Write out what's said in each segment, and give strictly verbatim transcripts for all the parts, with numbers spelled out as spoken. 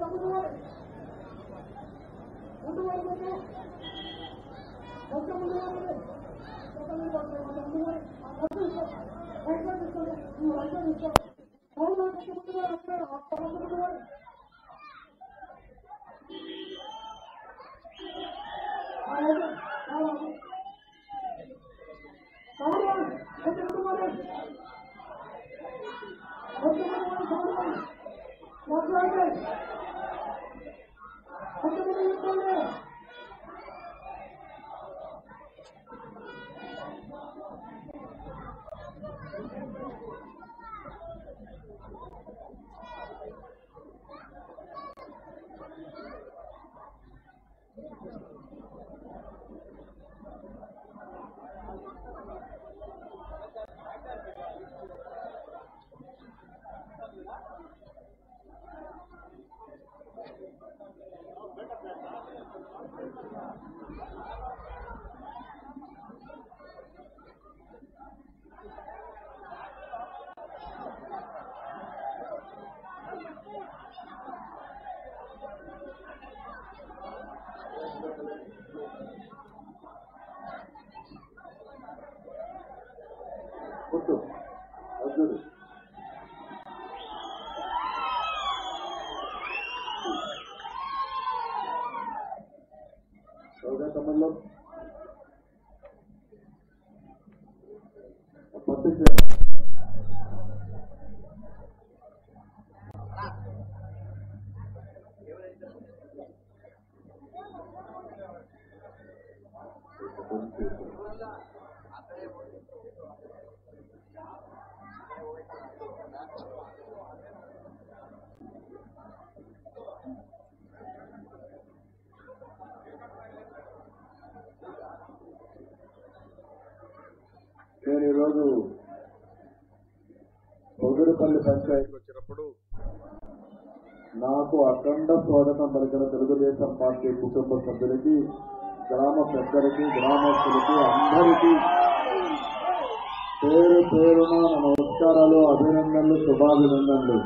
నేను ఈరోజు బొగురుపల్లి పంచాయతీకి వచ్చినప్పుడు నాకు అఖండ స్వాగతం పలికిన తెలుగుదేశం పార్టీ కుటుంబ సభ్యులకి, గ్రామ పెద్దలకి, గ్రామస్తులకి అందరికీ పేరు పేరున నమస్కారాలు, అభినందనలు, శుభాభినందనలు.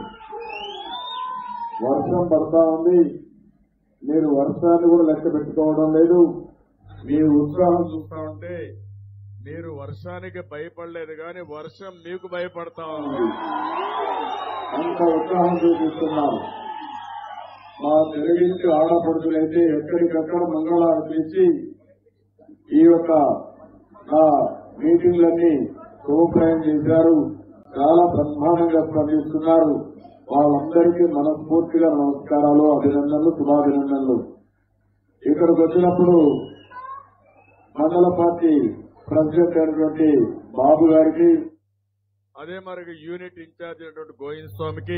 వర్షం పడతా ఉంది, మీరు వర్షాన్ని కూడా లెక్క పెట్టుకోవడం లేదు. మీ ఉత్సాహం చూస్తా ఉంటే మీరు వర్షానికి భయపడలేదు కానీ వర్షం మీకు భయపడతా ఉంది. అంత ఉత్సాహం చూపిస్తున్నారు. మా తెలుగింటి ఆడపడుతులైతే ఎక్కడికక్కడ మంగళారతి ఇచ్చి ఈ యొక్క నా మీటింగ్లన్నీ శుభప్రయం చేశారు. చాలా బ్రహ్మాండంగా స్పందిస్తున్నారు. వాళ్ళందరికీ మనస్ఫూర్తిగా నమస్కారాలు, అభినందనలు, శుభాభినందనలు. ఇక్కడికి వచ్చినప్పుడు మండల పార్టీ ప్రెసిడెంట్ అయినటువంటి బాబు గారికి, అదే మరి యూనిట్ ఇన్ఛార్జ్ అయినటువంటి గోవింద స్వామికి,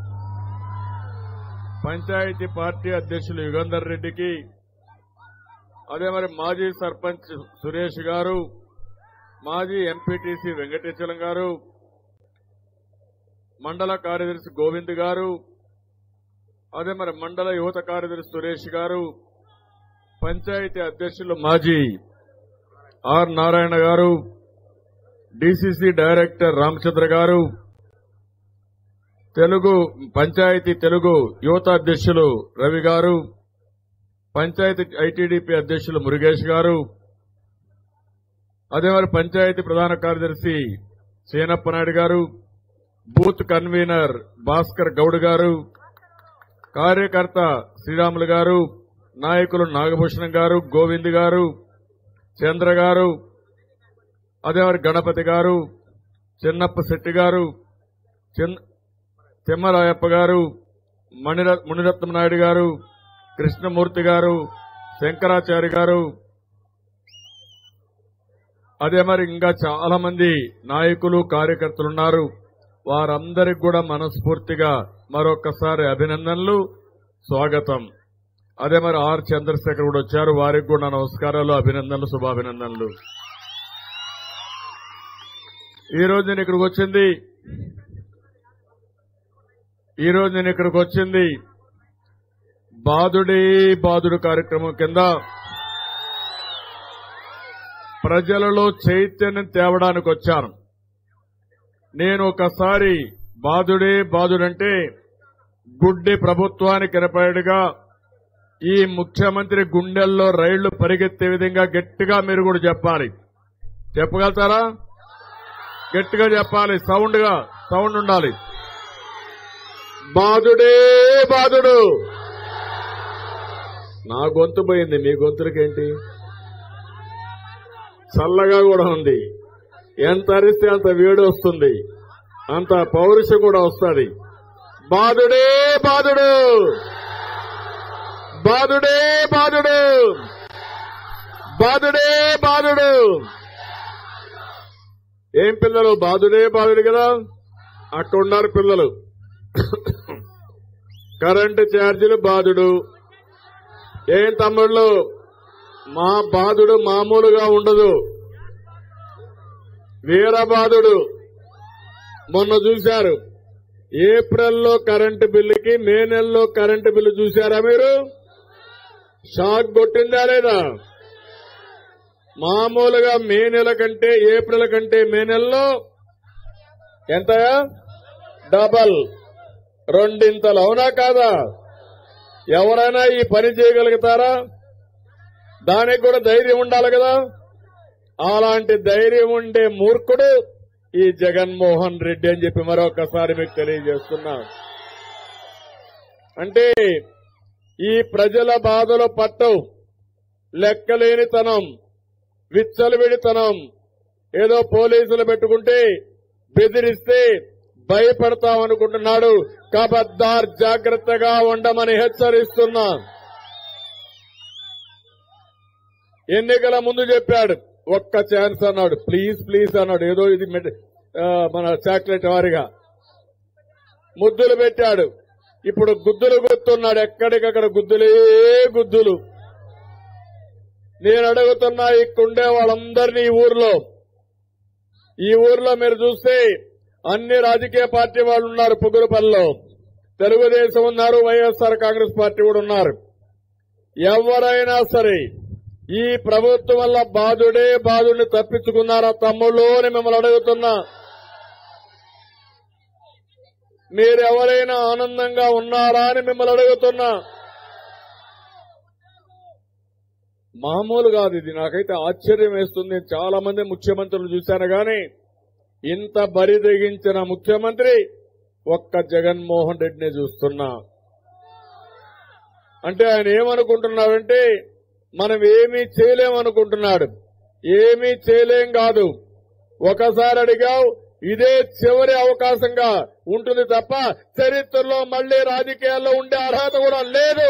పంచాయతీ పార్టీ అధ్యక్షులు యుగంధర్ రెడ్డికి, అదే మరి మాజీ సర్పంచ్ సురేష్ గారు, మాజీ ఎంపీటీసీ వెంకటేశ్వరం గారు, మండల కార్యదర్శి గోవింద్ గారు, అదే మరి మండల యువత కార్యదర్శి సురేష్ గారు, పంచాయతీ అధ్యక్షులు మాజీ ఆర్ నారాయణ గారు, డీసీసీ డైరెక్టర్ రామచంద్ర గారు, తెలుగు పంచాయతీ తెలుగు యువత అధ్యక్షులు రవి గారు, పంచాయతీ ఐటీడీపీ అధ్యక్షులు మురుగేష్ గారు, అదే మరి పంచాయతీ ప్రధాన కార్యదర్శి సేనప్ప నాయుడు గారు, బూత్ కన్వీనర్ భాస్కర్ గౌడ్ గారు, కార్యకర్త శ్రీరాములు గారు, నాయకులు నాగభూషణం గారు, గోవింద్ గారు, చంద్ర గారు, అదే మరి గణపతి గారు, చిన్నప్ప శెట్టి గారు, తిమ్మరాయప్ప గారు, మునిరత్నం నాయుడు గారు, కృష్ణమూర్తి గారు, శంకరాచారి గారు, అదే మరి ఇంకా చాలా మంది నాయకులు కార్యకర్తలున్నారు. వారందరికి కూడా మనస్ఫూర్తిగా మరొకసారి అభినందనలు, స్వాగతం. అదే మరి ఆర్ చంద్రశేఖర్ కూడా వచ్చారు. వారికి కూడా నమస్కారాలు, అభినందనలు, శుభాభినందనలు. ఈ రోజు నేను ఇక్కడికి వచ్చింది ఈ రోజు నేను ఇక్కడికి వచ్చింది బాదుడే బాదుడు కార్యక్రమం కింద ప్రజలలో చైతన్యం తేవడానికి వచ్చాను. నేను ఒకసారి బాదుడే బాదుడంటే గుడ్డి ప్రభుత్వానికి నిలబడిగా ఈ ముఖ్యమంత్రి గుండెల్లో రైళ్లు పరిగెత్తే విధంగా గట్టిగా మీరు కూడా చెప్పాలి. చెప్పగలుగుతారా? గట్టిగా చెప్పాలి. సౌండ్ గా సౌండ్ ఉండాలి. బాధుడే బాధుడు. నా గొంతు పోయింది, మీ గొంతులకేంటి? చల్లగా కూడా ఉంది. ఎంత అరిస్తే అంత వేడి వస్తుంది, అంత పౌరుషం కూడా వస్తుంది. బాధుడే బాధుడు, బాధుడే బాధుడు, బాధుడే బాధుడు. ఏం పిల్లలు? బాధుడే బాధుడు కదా. అక్కడ ఉన్నారు పిల్లలు. కరెంటు ఛార్జీలు బాధుడు. ఏం తమ్ముళ్ళు, మా బాధుడు మామూలుగా ఉండదు, వీరబాధుడు. మొన్న చూశారు ఏప్రిల్లో కరెంటు బిల్లుకి మే నెలలో కరెంటు బిల్లు చూశారా మీరు? షాక్ కొట్టిందా లేదా? మామూలుగా మే నెల కంటే ఏప్రిల్ కంటే మే నెలలో ఎంత? డబల్, రెండింతలు. అవునా కాదా? ఎవరైనా ఈ పని చేయగలుగుతారా? దానికి కూడా ధైర్యం ఉండాలి కదా. అలాంటి ధైర్యం ఉండే మూర్ఖుడు ఈ జగన్మోహన్ రెడ్డి అని చెప్పి మరొకసారి మీకు తెలియజేస్తున్నా. అంటే ఈ ప్రజల బాధలు పట్టవు, లెక్కలేనితనం, విచ్చలవిడితనం. ఏదో పోలీసులు పెట్టుకుంటే బెదిరిస్తే భయపడతామనుకుంటున్నాడు. కబద్దార్, జాగ్రత్తగా ఉండమని హెచ్చరిస్తున్నా. ఎన్నికల ముందు చెప్పాడు, ఒక్క ఛాన్స్ అన్నాడు, ప్లీజ్ ప్లీజ్ అన్నాడు. ఏదో ఇది మన చాక్లెట్ వారిగా ముద్దులు పెట్టాడు. ఇప్పుడు గుద్దులు గుర్తున్నాడు. ఎక్కడికక్కడ గుద్దులే గుద్దులు. నేను అడుగుతున్నా, ఇక్కడుండే వాళ్ళందరినీ ఈ ఊర్లో ఈ ఊర్లో మీరు చూస్తే అన్ని రాజకీయ పార్టీ వాళ్ళు ఉన్నారు. పుగురుపల్లిలో తెలుగుదేశం ఉన్నారు, వైఎస్ఆర్ కాంగ్రెస్ పార్టీ కూడా ఉన్నారు. ఎవరైనా సరే ఈ ప్రభుత్వం వల్ల బాధుడే బాధుడిని తప్పించుకున్నారా తమ్ముళ్ళు అని మిమ్మల్ని అడుగుతున్నా. మీరెవరైనా ఆనందంగా ఉన్నారా అని మిమ్మల్ని అడుగుతున్నా. మామూలు కాదు ఇది. నాకైతే ఆశ్చర్యం వేస్తుంది. చాలా మంది ముఖ్యమంత్రులు చూశాను గాని ఇంత బరి తెగించిన ముఖ్యమంత్రి ఒక్క జగన్మోహన్ రెడ్డిని చూస్తున్నా. అంటే ఆయన ఏమనుకుంటున్నాడంటే మనం ఏమీ చేయలేమనుకుంటున్నాడు. ఏమీ చేయలేం కాదు. ఒకసారి అడిగావు, ఇదే చివరి అవకాశంగా ఉంటుంది తప్ప చరిత్రలో మళ్లీ రాజకీయాల్లో ఉండే అర్హత కూడా లేదు.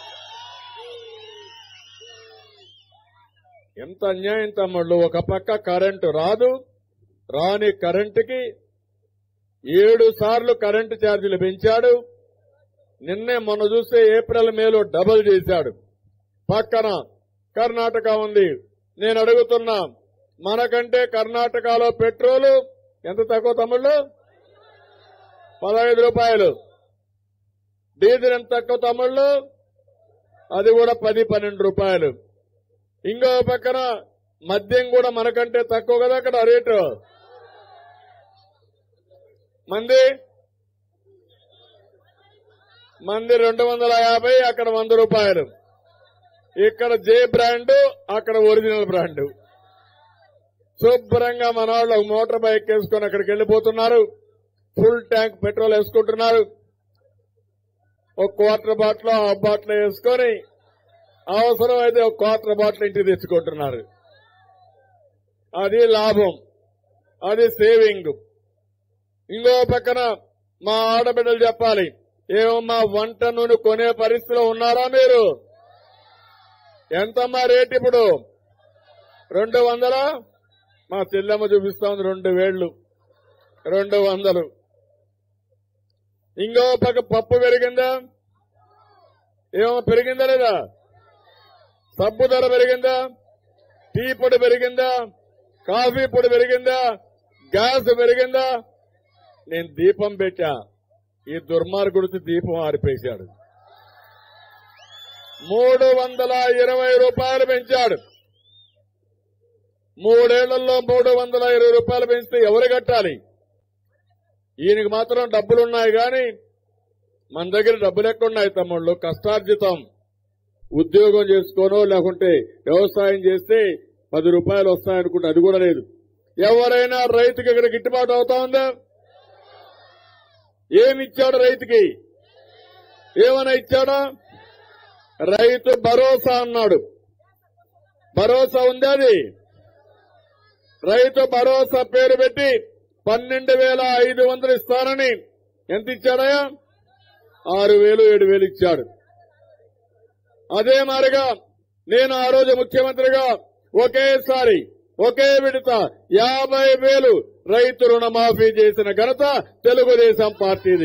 ఎంత అన్యాయం తమ్ముళ్ళు. ఒక పక్క కరెంటు రాదు, రాని కరెంటుకి ఏడు సార్లు కరెంటు ఛార్జీలు పెంచాడు. నిన్నే మొన్న చూస్తే ఏప్రిల్ మేలో డబుల్ చేశాడు. పక్కన కర్ణాటక ఉంది. నేను అడుగుతున్నా, మనకంటే కర్ణాటకలో పెట్రోలు ఎంత తక్కువ తమ్ముళ్ళు? పదహైదు రూపాయలు. డీజిల్ ఎంత తక్కువ తమ్ముళ్ళు? అది కూడా పది పన్నెండు రూపాయలు. ఇంకో పక్కన మద్యం కూడా మనకంటే తక్కువ కదా అక్కడ రేటు. మంది మంది రెండు వందల యాభై, అక్కడ వంద రూపాయలు. ఇక్కడ జే బ్రాండ్, అక్కడ ఒరిజినల్ బ్రాండ్. శుభ్రంగా మన వాళ్ళు మోటార్ బైక్ వేసుకొని అక్కడికి వెళ్లిపోతున్నారు. ఫుల్ ట్యాంక్ పెట్రోల్ వేసుకుంటున్నారు. ఒక క్వార్టర్ బాటిల్ హాఫ్ బాటిల్ వేసుకొని అవసరం అయితే ఒక క్వార్టర్ బాటిల్ ఇంటికి తెచ్చుకుంటున్నారు. అది లాభం, అది సేవింగ్. ఇంకో పక్కన మా ఆడబిడ్డలు చెప్పాలి, ఏమమ్మా వంట నూనె కొనే పరిస్థితిలో ఉన్నారా మీరు? ఎంతమ్మా రేట్ ఇప్పుడు? రెండు వందలా? మా చెల్లెమ్మ చూపిస్తా ఉంది రెండు వేళ్లు, రెండు వందలు. ఇంకో పక్క పప్పు పెరిగిందా? ఏమో పెరిగిందా లేదా? సబ్బు ధర పెరిగిందా? టీ పొడి పెరిగిందా? కాఫీ పొడి పెరిగిందా? గ్యాస్ పెరిగిందా? నేను దీపం పెట్టా, ఈ దుర్మార్గుడికి దీపం ఆరిపేశాడు. మూడు వందల ఇరవై రూపాయలు పెంచాడు. మూడేళ్లలో మూడు వందల ఇరవై రూపాయలు పెంచితే ఎవరు కట్టాలి? ఈయనకి మాత్రం డబ్బులున్నాయి గాని మన దగ్గర డబ్బులు ఎక్కడున్నాయి తమ్ముళ్ళు? కష్టార్జితం. ఉద్యోగం చేసుకోనో లేకుంటే వ్యవసాయం చేస్తే పది రూపాయలు వస్తాయనుకుంటే అది కూడా లేదు. ఎవరైనా రైతుకి ఇక్కడ గిట్టుబాటు అవుతా ఉందా? ఏమిచ్చాడు రైతుకి? ఏమైనా ఇచ్చాడా? రైతు భరోసా అన్నాడు. భరోసా ఉంది. అది రైతు భరోసా పేరు పెట్టి పన్నెండు వేల ఐదు వందలు ఇస్తానని ఎంత ఇచ్చాడయా? ఆరు వేలు ఏడు వేలు ఇచ్చాడు. అదే మారిగా నేను ఆ రోజు ముఖ్యమంత్రిగా ఒకేసారి ఒకే విడత యాభై వేలు రైతు రుణమాఫీ చేసిన ఘనత తెలుగుదేశం పార్టీది.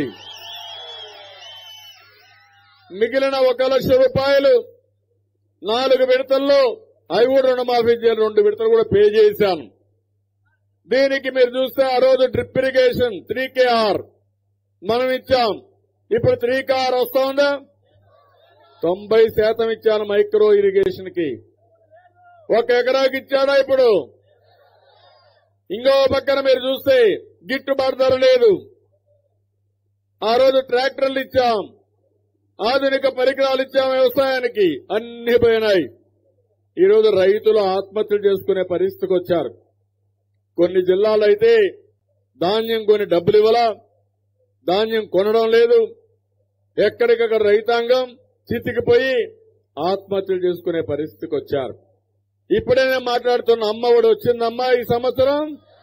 మిగిలిన ఒక లక్ష రూపాయలు నాలుగు విడతల్లో అవి కూడా రుణమాఫీ చేయాలి. రెండు విడతలు కూడా పే చేశాను. దీనికి మీరు చూస్తే ఆ రోజు డ్రిప్ ఇరిగేషన్ త్రీ కేఆర్ మనం ఇచ్చాం. ఇప్పుడు త్రీ కేఆర్ వస్తోందా? తొంభై శాతం ఇచ్చాను మైక్రో ఇరిగేషన్ కి. ఒక ఎకరాకి ఇచ్చాడా? ఇప్పుడు ఇంకో పక్కన మీరు చూస్తే గిట్టుబాటు ధర లేదు. ఆ రోజు ట్రాక్టర్లు ఇచ్చాం, ఆధునిక పరికరాలు ఇచ్చాం వ్యవసాయానికి, అన్ని పోయినాయి. ఈరోజు రైతులు ఆత్మహత్యలు చేసుకునే పరిస్థితికి వచ్చారు. కొన్ని జిల్లాలో అయితే ధాన్యం కొని డబ్బులు ఇవ్వాల, ధాన్యం కొనడం లేదు. ఎక్కడికక్కడ రైతాంగం చితికిపోయి ఆత్మహత్యలు చేసుకునే పరిస్థితికి వచ్చారు. ఇప్పుడే నేను మాట్లాడుతున్న అమ్మఒడి వచ్చిందమ్మా ఈ సంవత్సరం,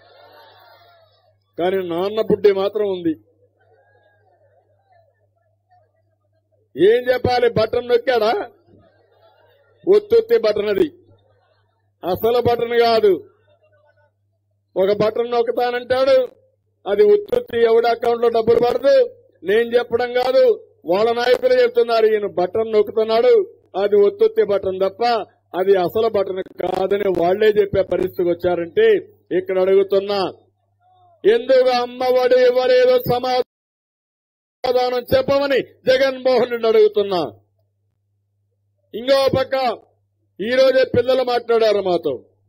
కానీ నాన్న బుడ్డి మాత్రం ఉంది. ఏం చెప్పాలి? బటన్ నొక్కాడా? ఒత్తుత్తి బటన్. అది అసలు బటన్ కాదు. ఒక బటన్ నొక్కుతానంటాడు, అది ఉత్తుత్తి. ఎవడి అకౌంట్ లో డబ్బులు పడదు. నేను చెప్పడం కాదు, వాళ్ళ నాయకులు చెప్తున్నారు. ఈయన బటన్ నొక్కుతున్నాడు, అది ఒత్తుత్తి బటన్ తప్ప అది అసలు బటన్ కాదని వాళ్లే చెప్పే పరిస్థితికి వచ్చారంటే ఇక్కడ అడుగుతున్నా, ఎందుకు అమ్మఒడి ఇవ్వలేదో సమాధానం చెప్పమని జగన్మోహన్ రెడ్డి అడుగుతున్నా. ఇంకో పక్క ఈ రోజే పిల్లలు మాట్లాడారు మాతో.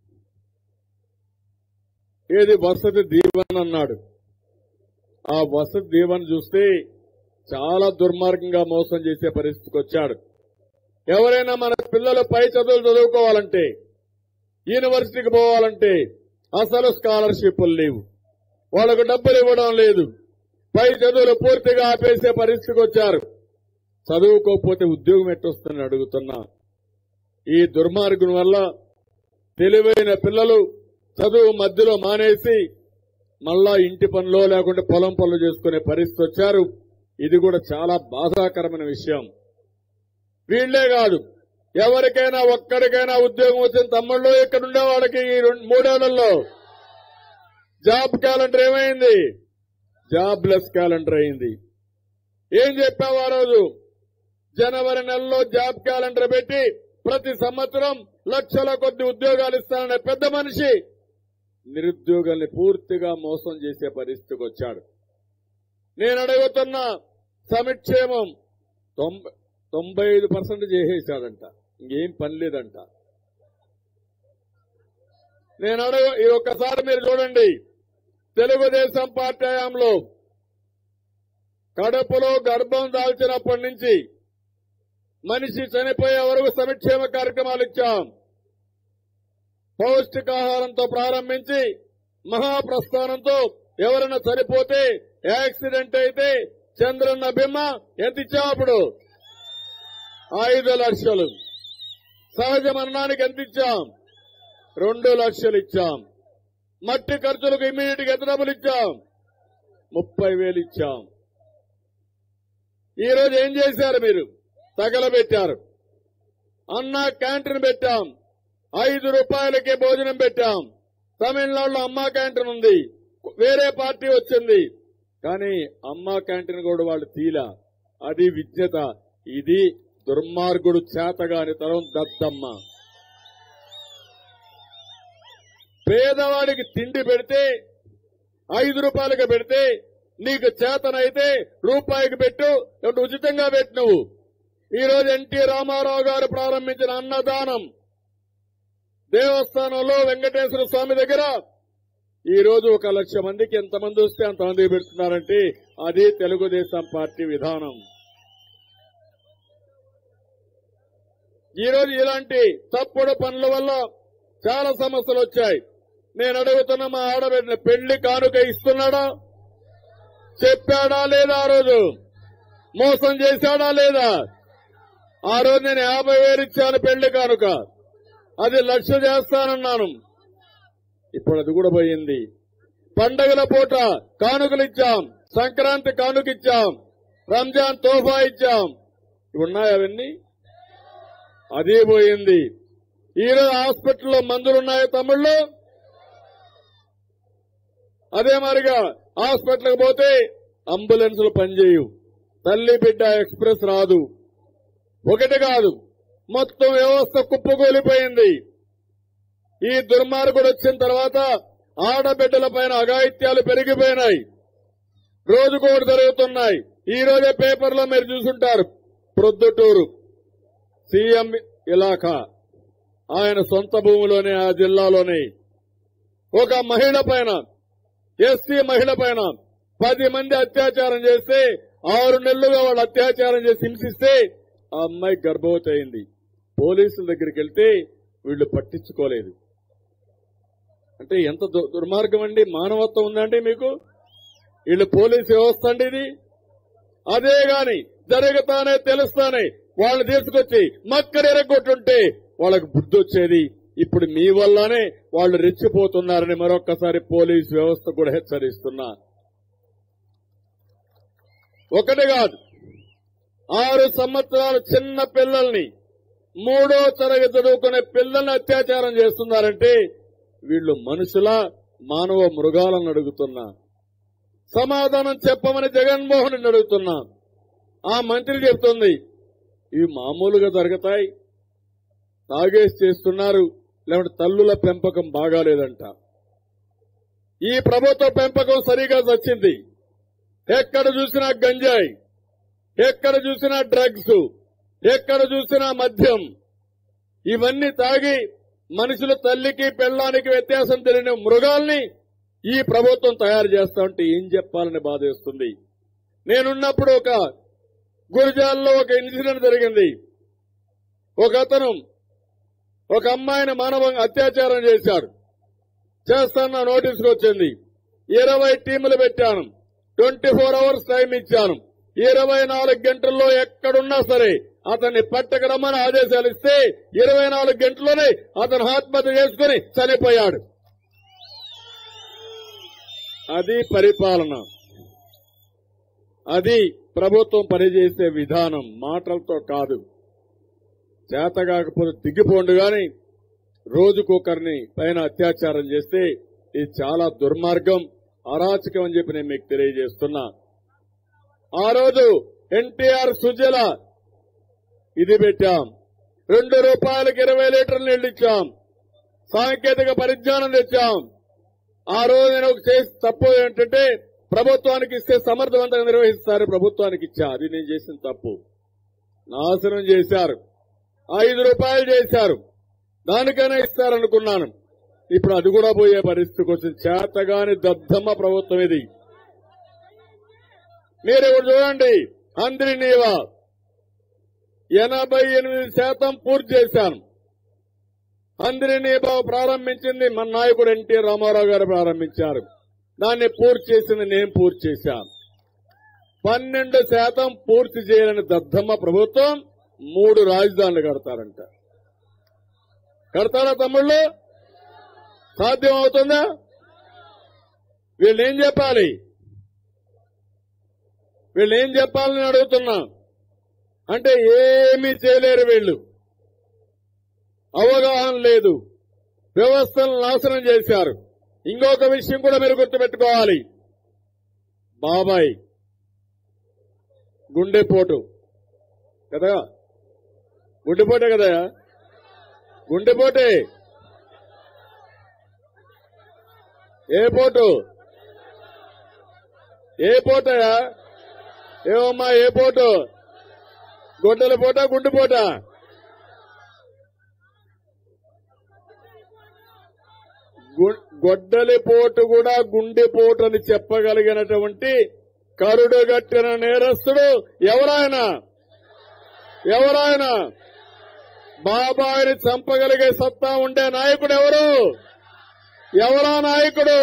ఏది వసతి దీవెన అన్నాడు. ఆ వసతి దీవెన చూస్తే చాలా దుర్మార్గంగా మోసం చేసే పరిస్థితికి వచ్చాడు. ఎవరైనా మన పిల్లలు పై చదువులు చదువుకోవాలంటే, యూనివర్సిటీకి పోవాలంటే అసలు స్కాలర్షిప్లు లేవు, వాళ్లకు డబ్బులు ఇవ్వడం లేదు. పై చదువులు పూర్తిగా ఆపేసే పరిస్థితికి వచ్చారు. చదువుకోకపోతే ఉద్యోగం ఎట్టొస్తుందని అడుగుతున్నా. ఈ దుర్మార్గం వల్ల తెలివైన పిల్లలు చదువు మధ్యలో మానేసి మళ్ళా ఇంటి పనిలో లేకుంటే పొలం పనులు చేసుకునే పరిస్థితి వచ్చారు. ఇది కూడా చాలా బాధాకరమైన విషయం. వీళ్లే కాదు, ఎవరికైనా ఒక్కడికైనా ఉద్యోగం వచ్చిన తమ్ముళ్ళు ఇక్కడ ఉండే వాళ్ళకి ఈ మూడేళ్లలో జాబ్ క్యాలెండర్ ఏమైంది? జాబ్లెస్ క్యాలెండర్ అయింది. ఏం చెప్పావు ఆ రోజు? జనవరి నెలలో జాబ్ క్యాలెండర్ పెట్టి ప్రతి సంవత్సరం లక్షల కొద్ది ఉద్యోగాలు ఇస్తాననే పెద్ద మనిషి నిరుద్యోగాల్ని పూర్తిగా మోసం చేసే పరిస్థితికి వచ్చాడు. నేను అడుగుతున్న సంక్షేమం తొంభై తొంభై ఐదు పర్సెంట్ చేసేశాడంట, ఇంకేం పని లేదంట. నేను అడుగు ఈ ఒక్కసారి మీరు చూడండి, తెలుగుదేశం పార్టీ హయాంలో కడుపులో గర్భం దాల్చినప్పటి నుంచి మనిషి చనిపోయే వరకు సంక్షేమ కార్యక్రమాలు ఇచ్చాం. పౌష్టికాహారంతో ప్రారంభించి మహాప్రస్థానంతో ఎవరైనా చనిపోతే యాక్సిడెంట్ అయితే చంద్రన్న బిమ్మ ఎంత ఇచ్చాం? అప్పుడు ఐదు లక్షలు. సహజ మరణానికి ఎంత ఇచ్చాం? రెండు లక్షలు ఇచ్చాం. మట్టి ఖర్చులకు ఇమ్మీడియట్ గా ఎంత డబ్బులు ఇచ్చాం? ముప్పై వేలు ఇచ్చాం. ఈ రోజు ఏం చేశారు మీరు? తగలబెట్టారు. అన్న క్యాంటీన్ పెట్టాం, ఐదు రూపాయలకే భోజనం పెట్టాం. తమిళనాడులో అమ్మా క్యాంటీన్ ఉంది, వేరే పార్టీ వచ్చింది, కానీ అమ్మా క్యాంటీన్ కూడా వాళ్ళు తీలా. అది విజ్ఞత. ఇది దుర్మార్గుడు చేతగాని తరం దద్దమ్మ. పేదవాడికి తిండి పెడితే ఐదు రూపాయలకి పెడితే నీకు చేతనైతే రూపాయికి పెట్టు, ఉచితంగా పెట్టు. నువ్వు ఈ రోజు ఎన్టీ రామారావు గారు ప్రారంభించిన అన్నదానం దేవస్థానంలో వెంకటేశ్వర స్వామి దగ్గర ఈ రోజు ఒక లక్ష మందికి ఎంతమంది వస్తే అంతమందికి పెడుతున్నారంటే అది తెలుగుదేశం పార్టీ విధానం. ఈ రోజు ఇలాంటి తప్పుడు పనుల వల్ల చాలా సమస్యలు వచ్చాయి. నేను అడుగుతున్న మా ఆడబిడ్డ పెళ్లి కానుక ఇస్తున్నాడా? చెప్పాడా లేదా? ఆ రోజు మోసం చేశాడా లేదా? ఆ రోజు నేను యాభై వేలు ఇచ్చాను పెళ్లి కానుక, అది లక్ష చేస్తానన్నాను. ఇప్పుడు అది కూడా పోయింది. పండగల పూట కానుకలు ఇచ్చాం, సంక్రాంతి కానుక ఇచ్చాం, రంజాన్ తోఫా ఇచ్చాం. ఉన్నాయా అవన్నీ? అదే పోయింది. ఈరోజు హాస్పిటల్లో మందులున్నాయా తమ్ముళ్ళు? అదే మరిగా హాస్పిటల్కి పోతే అంబులెన్సులు పనిచేయవు, తల్లి బిడ్డ ఎక్స్ప్రెస్ రాదు. ఒకటి కాదు, మొత్తం వ్యవస్థ కుప్పకూలిపోయింది. ఈ దుర్మార్గుడు వచ్చిన తర్వాత ఆడబిడ్డల పైన అఘాయిత్యాలు పెరిగిపోయినాయి, రోజుకోటి జరుగుతున్నాయి. ఈ రోజే పేపర్లో మీరు చూసుంటారు, ప్రొద్దుటూరు సీఎం ఇలాఖా ఆయన సొంత భూమిలోనే ఆ జిల్లాలోనే ఒక మహిళ పైన, ఎస్సీ మహిళ పైన పది మంది అత్యాచారం చేస్తే ఆరు నెలలుగా వాళ్ళు అత్యాచారం చేసి హింసిస్తే ఆ అమ్మాయి గర్భవతి అయింది. పోలీసుల దగ్గరికి వెళ్తే వీళ్లు పట్టించుకోలేదు. అంటే ఎంత దుర్మార్గం అండి, మానవత్వం ఉందండి మీకు? వీళ్ళు పోలీసు వ్యవస్థ అండి ఇది. అదే గాని జరుగుతానే తెలుస్తానే వాళ్ళు తీసుకొచ్చి మక్కర ఎరగొట్టుంటే వాళ్ళకు బుద్ధి వచ్చేది. ఇప్పుడు మీ వల్లనే వాళ్ళు రెచ్చిపోతున్నారని మరొక్కసారి పోలీసు వ్యవస్థ కూడా హెచ్చరిస్తున్నా. ఒకటి కాదు, ఆరు సంవత్సరాల చిన్న పిల్లల్ని, మూడో తరగతి చదువుకునే పిల్లల్ని అత్యాచారం చేస్తున్నారంటే వీళ్లు మనుషుల మానవ మృగాలను అడుగుతున్నా. సమాధానం చెప్పమని జగన్మోహన్ రెడ్డి అడుగుతున్నా. ఆ మంత్రి చెప్తుంది ఇవి మామూలుగా జరుగుతాయి, తాగేసి చేస్తున్నారు, లేకుంటే తల్లుల పెంపకం బాగాలేదంట. ఈ ప్రభుత్వ పెంపకం సరిగా వచ్చింది. ఎక్కడ చూసినా గంజాయి, ఎక్కడ చూసినా డ్రగ్స్, ఎక్కడ చూసినా మద్యం. ఇవన్నీ తాగి మనుషుల తల్లికి పెళ్లానికి వ్యత్యాసం తెలియని మృగాల్ని ఈ ప్రభుత్వం తయారు చేస్తా ఉంటే ఏం చెప్పాలని బాధేస్తుంది. నేనున్నప్పుడు ఒక గురిజాల్లో ఒక ఇన్సిడెంట్ జరిగింది. ఒక అతను ఒక అమ్మాయిని మానవంగా అత్యాచారం చేశాడు. చేస్తాన్న నోటీసుకు వచ్చింది. ఇరవై టీములు పెట్టాను, ట్వంటీ ఫోర్ అవర్స్ టైం ఇచ్చాను. ఇరవై నాలుగు గంటల్లో ఎక్కడున్నా సరే అతన్ని పట్టకు రమ్మని ఆదేశాలు ఇస్తే ఇరవై నాలుగు గంటల్లోనే అతను ఆత్మహత్య చేసుకుని చనిపోయాడు. అది పరిపాలన, అది ప్రభుత్వం పనిచేసే విధానం. మాటలతో కాదు. చేత కాకపోతే దిగిపోండు గాని రోజుకొకరిని పైన అత్యాచారం చేస్తే ఇది చాలా దుర్మార్గం, అరాచకం అని చెప్పి నేను మీకు తెలియజేస్తున్నా. ఆ రోజు ఎన్టీఆర్ సుజల ఇది పెట్టాం, రెండు రూపాయలకు ఇరవై లీటర్లు నీళ్లు ఇచ్చాం, సాంకేతిక పరిజ్ఞానం తెచ్చాం. ఆ రోజు నేను ఒక చేసి తప్పు ఏంటంటే ప్రభుత్వానికి ఇస్తే సమర్థవంతంగా నిర్వహిస్తారు, ప్రభుత్వానికి ఇచ్చా, అది నేను చేసిన తప్పు. నాశనం చేశారు, ఐదు రూపాయలు చేశారు, దానికైనా ఇస్తారనుకున్నాను. ఇప్పుడు అది కూడా పోయే పరిస్థితికి వచ్చింది. చేతగాని దద్దమ్మ ప్రభుత్వం ఇది. మీరు ఇప్పుడు చూడండి, అందరి నీవా ఎనభై ఎనిమిది శాతం పూర్తి చేశాను. అందరి నీవా ప్రారంభించింది మన నాయకుడు ఎన్టీ రామారావు గారు ప్రారంభించారు. దాన్ని పూర్తి చేసింది నేను పూర్తి చేశాను. పన్నెండు శాతం పూర్తి చేయాలని దద్దమ్మ ప్రభుత్వం మూడు రాజధానులు కడతారంట. కడతారా తమ్ముళ్ళు? సాధ్యం అవుతుందా? వీళ్ళు ఏం చెప్పాలి? వీళ్ళు ఏం చెప్పాలని అడుగుతున్నా. అంటే ఏమీ చేయలేరు వీళ్ళు. అవగాహన లేదు, వ్యవస్థలను నాశనం చేశారు. ఇంకొక విషయం కూడా మీరు గుర్తుపెట్టుకోవాలి. బాబాయ్ గుండెపోటు కదా, గుండెపోటే కదా, గుండెపోటే. ఏ పోటు? ఏ పోటయా? ఏమమ్మా ఏ పోటు? గొడ్డల పోటా, గుండెపోటా? గొడ్డలి పోటు కూడా గుండెపోటు అని చెప్పగలిగినటువంటి కరుడుగట్టిన నేరస్తుడు ఎవరాయన? ఎవరాయన? బాబాయిని చంపగలిగే సత్తా ఉండే నాయకుడు ఎవరు? ఎవరా నాయకుడు?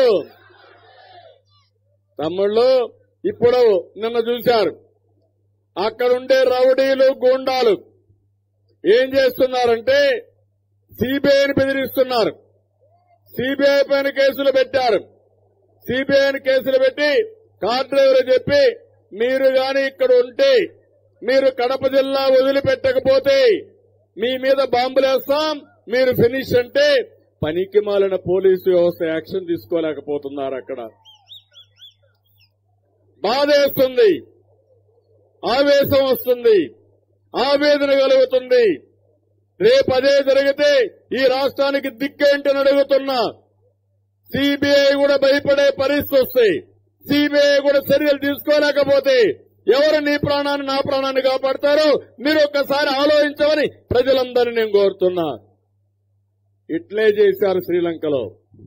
తమ్ముళ్ళు, ఇప్పుడు నిన్న చూశారు, అక్కడుండే రౌడీలు గూండాలు ఏం చేస్తున్నారంటే సిబిఐని బెదిరిస్తున్నారు. సిబిఐ పైన కేసులు పెట్టారు. సిబిఐని కేసులు పెట్టి కార్ డ్రైవర్ చెప్పి, మీరు గాని ఇక్కడ ఉంటే, మీరు కడప జిల్లా వదిలిపెట్టకపోతే మీ మీద బాంబులేస్తాం, మీరు ఫినిష్ అంటే పనికి మాలిన పోలీసు వ్యవస్థ యాక్షన్ తీసుకోలేకపోతున్నారు. అక్కడ బాధేస్తుంది, ఆవేశం వస్తుంది, ఆవేదన కలుగుతుంది. రేపు అదే జరిగితే ఈ రాష్ట్రానికి దిక్కేంటని అడుగుతున్నా. సిబిఐ కూడా భయపడే పరిస్థితి వస్తే, సిబిఐ కూడా చర్యలు తీసుకోలేకపోతే ఎవరు నీ ప్రాణాన్ని నా ప్రాణాన్ని కాపాడతారో మీరు ఒక్కసారి ఆలోచించమని ప్రజలందరినీ నేను కోరుతున్నా. ఇట్లే చేశారు శ్రీలంకలో.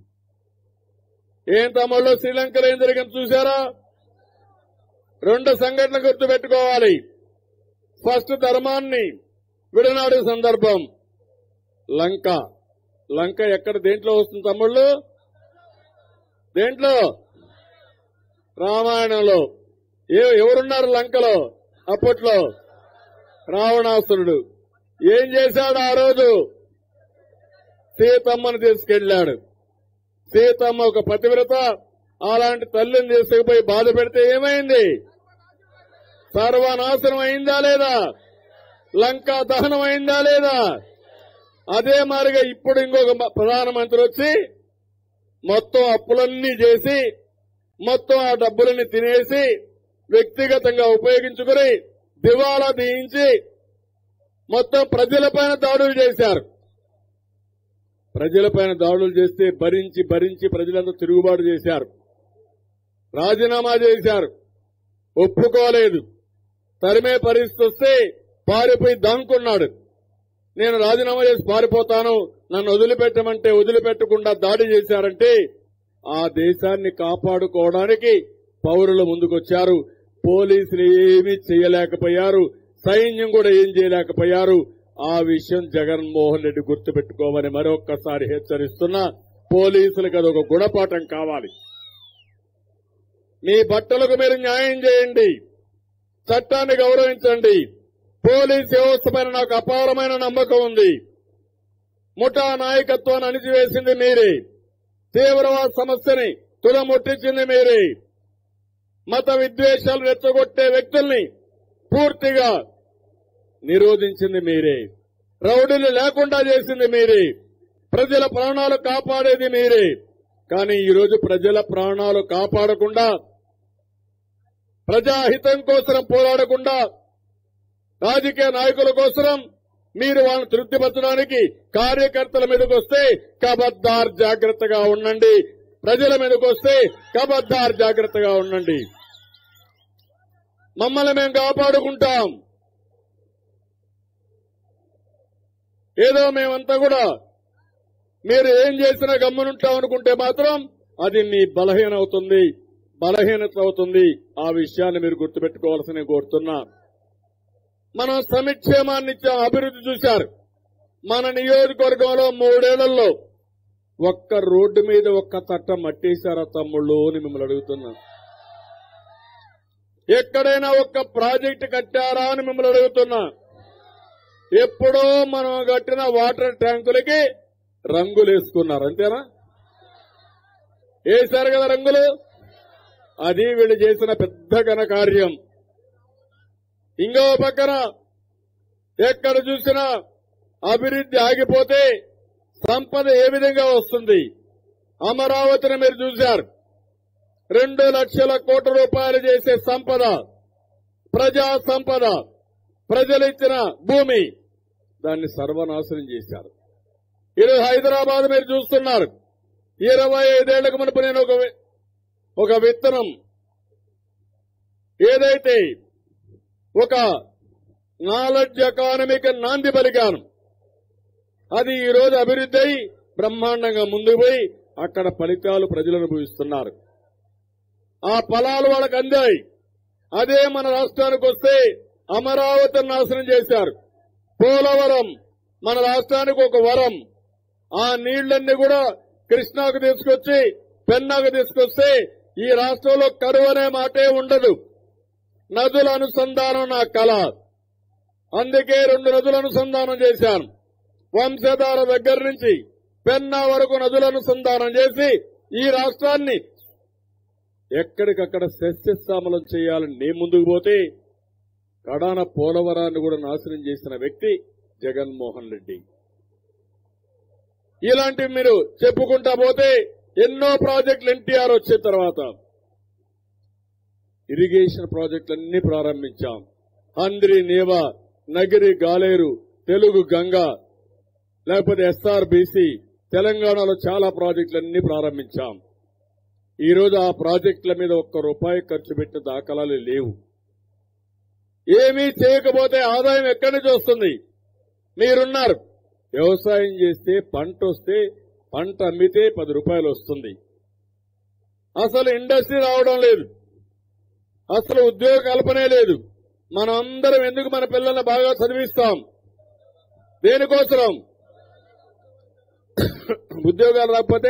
ఏం తమ్ముళ్ళు, శ్రీలంకలో ఏం జరిగింది చూశారా? రెండు సంఘటనలు గుర్తుపెట్టుకోవాలి. ఫస్ట్, ధర్మాన్ని విడనాడు సందర్భం. లంక లంక ఎక్కడ, దేంట్లో వస్తుంది తమ్ముళ్ళు? దేంట్లో? రామాయణంలో. ఏ ఎవరున్నారు లంకలో అప్పట్లో? రావణాసురుడు. ఏం చేశాడు ఆ రోజు? సీతమ్మను తీసుకెళ్లాడు. సీతమ్మ ఒక పతివ్రత, అలాంటి తల్లిని తీసుకుపోయి బాధ పెడితే ఏమైంది? సర్వనాశనం అయిందా లేదా? లంకా దహనం అయిందా లేదా? అదే మాదిరిగా ఇప్పుడు ఇంకొక ప్రధానమంత్రి వచ్చి మొత్తం అప్పులన్నీ చేసి మొత్తం ఆ డబ్బులన్నీ తినేసి వ్యక్తిగతంగా ఉపయోగించుకుని దివాలా తీయించి మొత్తం ప్రజలపైన దాడులు చేశారు. ప్రజలపైన దాడులు చేస్తే భరించి భరించి ప్రజలంతా తిరుగుబాటు చేశారు. రాజీనామా చేశారు. ఒప్పుకోలేదు. తరిమే పరిస్థితి వస్తే పారిపోయి దాంకున్నాడు. నేను రాజీనామా చేసి పారిపోతాను, నన్ను వదిలిపెట్టమంటే వదిలిపెట్టకుండా దాడి చేశారంటే ఆ దేశాన్ని కాపాడుకోవడానికి పౌరులు ముందుకొచ్చారు. పోలీసులు ఏమీ చేయలేకపోయారు. సైన్యం కూడా ఏం చేయలేకపోయారు. ఆ విషయం జగన్మోహన్ రెడ్డి గుర్తుపెట్టుకోమని మరొక్కసారి హెచ్చరిస్తున్నా. పోలీసులకు అదొక గుణపాఠం కావాలి. మీ బట్టలకు మీరు న్యాయం చేయండి, చట్టాన్ని గౌరవించండి. పోలీస్ వ్యవస్థ పైన నాకు అపారమైన నమ్మకం ఉంది. ముఠా నాయకత్వాన్ని అణిచివేసింది మీరే. తీవ్రవాద సమస్యని తుదముట్టించింది మీరే. మత విద్వేషాలు రెచ్చగొట్టే వ్యక్తుల్ని పూర్తిగా నిరోధించింది మీరే. రౌడీలు లేకుండా చేసింది మీరే. ప్రజల ప్రాణాలు కాపాడేది మీరే. కానీ ఈరోజు ప్రజల ప్రాణాలు కాపాడకుండా, ప్రజాహితం కోసం పోరాడకుండా, రాజకీయ నాయకుల కోసం మీరు వాళ్ళని తృప్తిపరచడానికి కార్యకర్తల మీదకి వస్తే కబద్దార్ జాగ్రత్తగా ఉండండి. ప్రజల మీదకి వస్తే కబద్దార్ జాగ్రత్తగా ఉండండి. మమ్మల్ని మేము కాపాడుకుంటాం. ఏదో మేమంతా కూడా మీరు ఏం చేసినా గమ్మునుంటాం అనుకుంటే మాత్రం అది మీ బలహీన అవుతుంది, బలహీనత అవుతుంది. ఆ విషయాన్ని మీరు గుర్తుపెట్టుకోవాల్సిన కోరుతున్నా. మనం సంక్షేమాన్ని ఇచ్చాం, అభివృద్ధి చూశారు. మన నియోజకవర్గంలో మూడేళ్లలో ఒక్క రోడ్డు మీద ఒక్క తట్ట మట్టేశారా తమ్ముళ్ళు అని మిమ్మల్ని అడుగుతున్నా. ఎక్కడైనా ఒక్క ప్రాజెక్టు కట్టారా అని మిమ్మల్ని అడుగుతున్నా. ఎప్పుడో మనం కట్టిన వాటర్ ట్యాంకులకి రంగులేసుకున్నారు, అంతేనా? వేశారు కదా రంగులు. అది వీళ్ళు చేసిన పెద్ద ఘనకార్యం. ఇంకో పక్కన ఎక్కడ చూసినా అభివృద్ధి ఆగిపోతే సంపద ఏ విధంగా వస్తుంది? అమరావతిని మీరు చూశారు. రెండు లక్షల కోట్ల రూపాయలు చేసే సంపద, ప్రజా సంపద, ప్రజలు ఇచ్చిన భూమి, దాన్ని సర్వనాశనం చేశారు. ఈరోజు హైదరాబాద్ మీరు చూస్తున్నారు. ఇరవై ఐదేళ్లకు మునుపు నేను ఒక ఒక విత్తనం ఏదైతే ఒక నాలెడ్జ్ ఎకానమీకి నాంది పలికాను, అది ఈ రోజు అభివృద్ధి అయి బ్రహ్మాండంగా ముందుకు పోయి అక్కడ ఫలితాలు ప్రజలు అనుభవిస్తున్నారు. ఆ ఫలాలు వాళ్ళకు అందాయి. అదే మన రాష్ట్రానికి వస్తే అమరావతిని నాశనం చేశారు. పోలవరం మన రాష్ట్రానికి ఒక వరం. ఆ నీళ్లన్నీ కూడా కృష్ణాకు తీసుకొచ్చి పెన్నాకు తీసుకొస్తే ఈ రాష్ట్రంలో కరువు అనే మాటే ఉండదు. నదుల అనుసంధానం నా కళ. అందుకే రెండు నదుల అనుసంధానం చేశాను. వంశధార దగ్గర నుంచి పెన్నా వరకు నదుల అనుసంధానం చేసి ఈ రాష్ట్రాన్ని ఎక్కడికక్కడ సస్యశ్యామలం చేయాలని నేను ముందుకు పోతే కడాన పోలవరాన్ని కూడా నాశనం చేసిన వ్యక్తి జగన్మోహన్ రెడ్డి. ఇలాంటివి మీరు చెప్పుకుంటా పోతే ఎన్నో ప్రాజెక్టులు ఎన్టీఆర్ వచ్చిన తర్వాత ఇరిగేషన్ ప్రాజెక్టులన్నీ ప్రారంభించాం. హంద్రి నేవా, నగిరి గాలేరు, తెలుగు గంగ, లేకపోతే ఎస్ఆర్బీసీ, తెలంగాణలో చాలా ప్రాజెక్టులన్నీ ప్రారంభించాం. ఈ రోజు ఆ ప్రాజెక్టుల మీద ఒక్క రూపాయి ఖర్చు పెట్టిన దాఖలాలు లేవు. ఏమీ చేయకపోతే ఆదాయం ఎక్కడి నుంచి వస్తుంది? మీరున్నారు. వ్యవసాయం చేస్తే పంట వస్తే పంట అమ్మితే పది రూపాయలు వస్తుంది. అసలు ఇండస్ట్రీ రావడం లేదు. అసలు ఉద్యోగ కల్పనే లేదు. మనం అందరం ఎందుకు మన పిల్లల్ని బాగా చదివిస్తాం? దేనికోసం? ఉద్యోగాలు రాకపోతే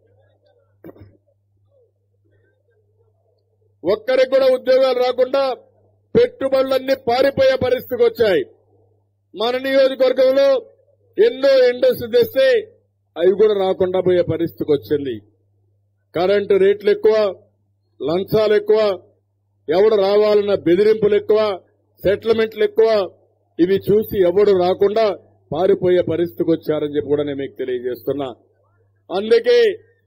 ఒక్కరికి కూడా ఉద్యోగాలు రాకుండా పెట్టుబడులన్నీ పారిపోయే పరిస్థితికి వచ్చాయి. మన నియోజకవర్గంలో ఎన్నో ఇండస్ట్రీ తెస్తే అవి కూడా రాకుండా పోయే పరిస్థితికి వచ్చింది. కరెంటు రేట్లు ఎక్కువ, లంచాలు ఎక్కువ, ఎవడు రావాలన్న బెదిరింపులు ఎక్కువ, సెటిల్మెంట్లు ఎక్కువ. ఇవి చూసి ఎవడు రాకుండా పారిపోయే పరిస్థితికి వచ్చారని చెప్పి కూడా నేను మీకు తెలియజేస్తున్నా. అందుకే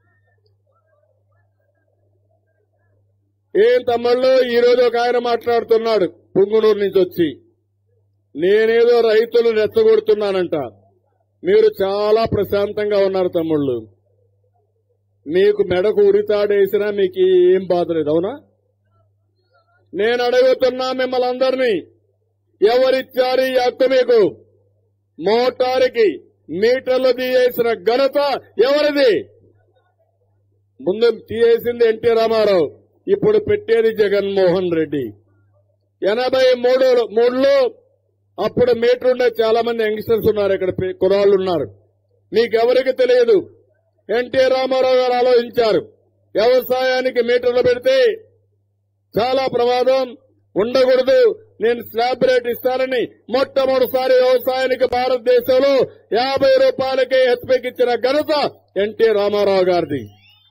ఏం తమ్ముళ్ళు, ఈ రోజు ఒక ఆయన మాట్లాడుతున్నాడు పుంగునూరు నుంచి వచ్చి, నేనేదో రైతులు రెచ్చగొడుతున్నానంట. మీరు చాలా ప్రశాంతంగా ఉన్నారు తమ్ముళ్ళు. మీకు మెడకు ఉరితాడేసినా మీకు ఏం బాధ లేదు, అవునా? నేను అడుగుతున్నా మిమ్మల్ని అందరినీ, ఎవరిచ్చారు ఈ హక్కు మీకు? మోటారుకి మీటర్లు తీయేసిన ఘనత ఎవరిది? ముందు తీయేసింది ఎన్టీ రామారావు, ఇప్పుడు పెట్టేది జగన్మోహన్ రెడ్డి. ఎనభై మూడు మూడులో అప్పుడు మీటర్ ఉండే చాలా మంది యంగ్స్టర్స్ ఉన్నారు, ఇక్కడ కుర్రాళ్ళు ఉన్నారు. మీకెవరికి తెలియదు. ఎన్టీ రామారావు గారు ఆలోచించారు, వ్యవసాయానికి మీటర్లు పెడితే చాలా ప్రమాదం ఉండకూడదు, నేను స్లాబ్ రేట్ ఇస్తానని మొట్టమొదటిసారి వ్యవసాయానికి భారతదేశంలో యాభై రూపాయలకే హెచ్పెక్కిచ్చిన ఘనత ఎన్టీ రామారావు గారిది.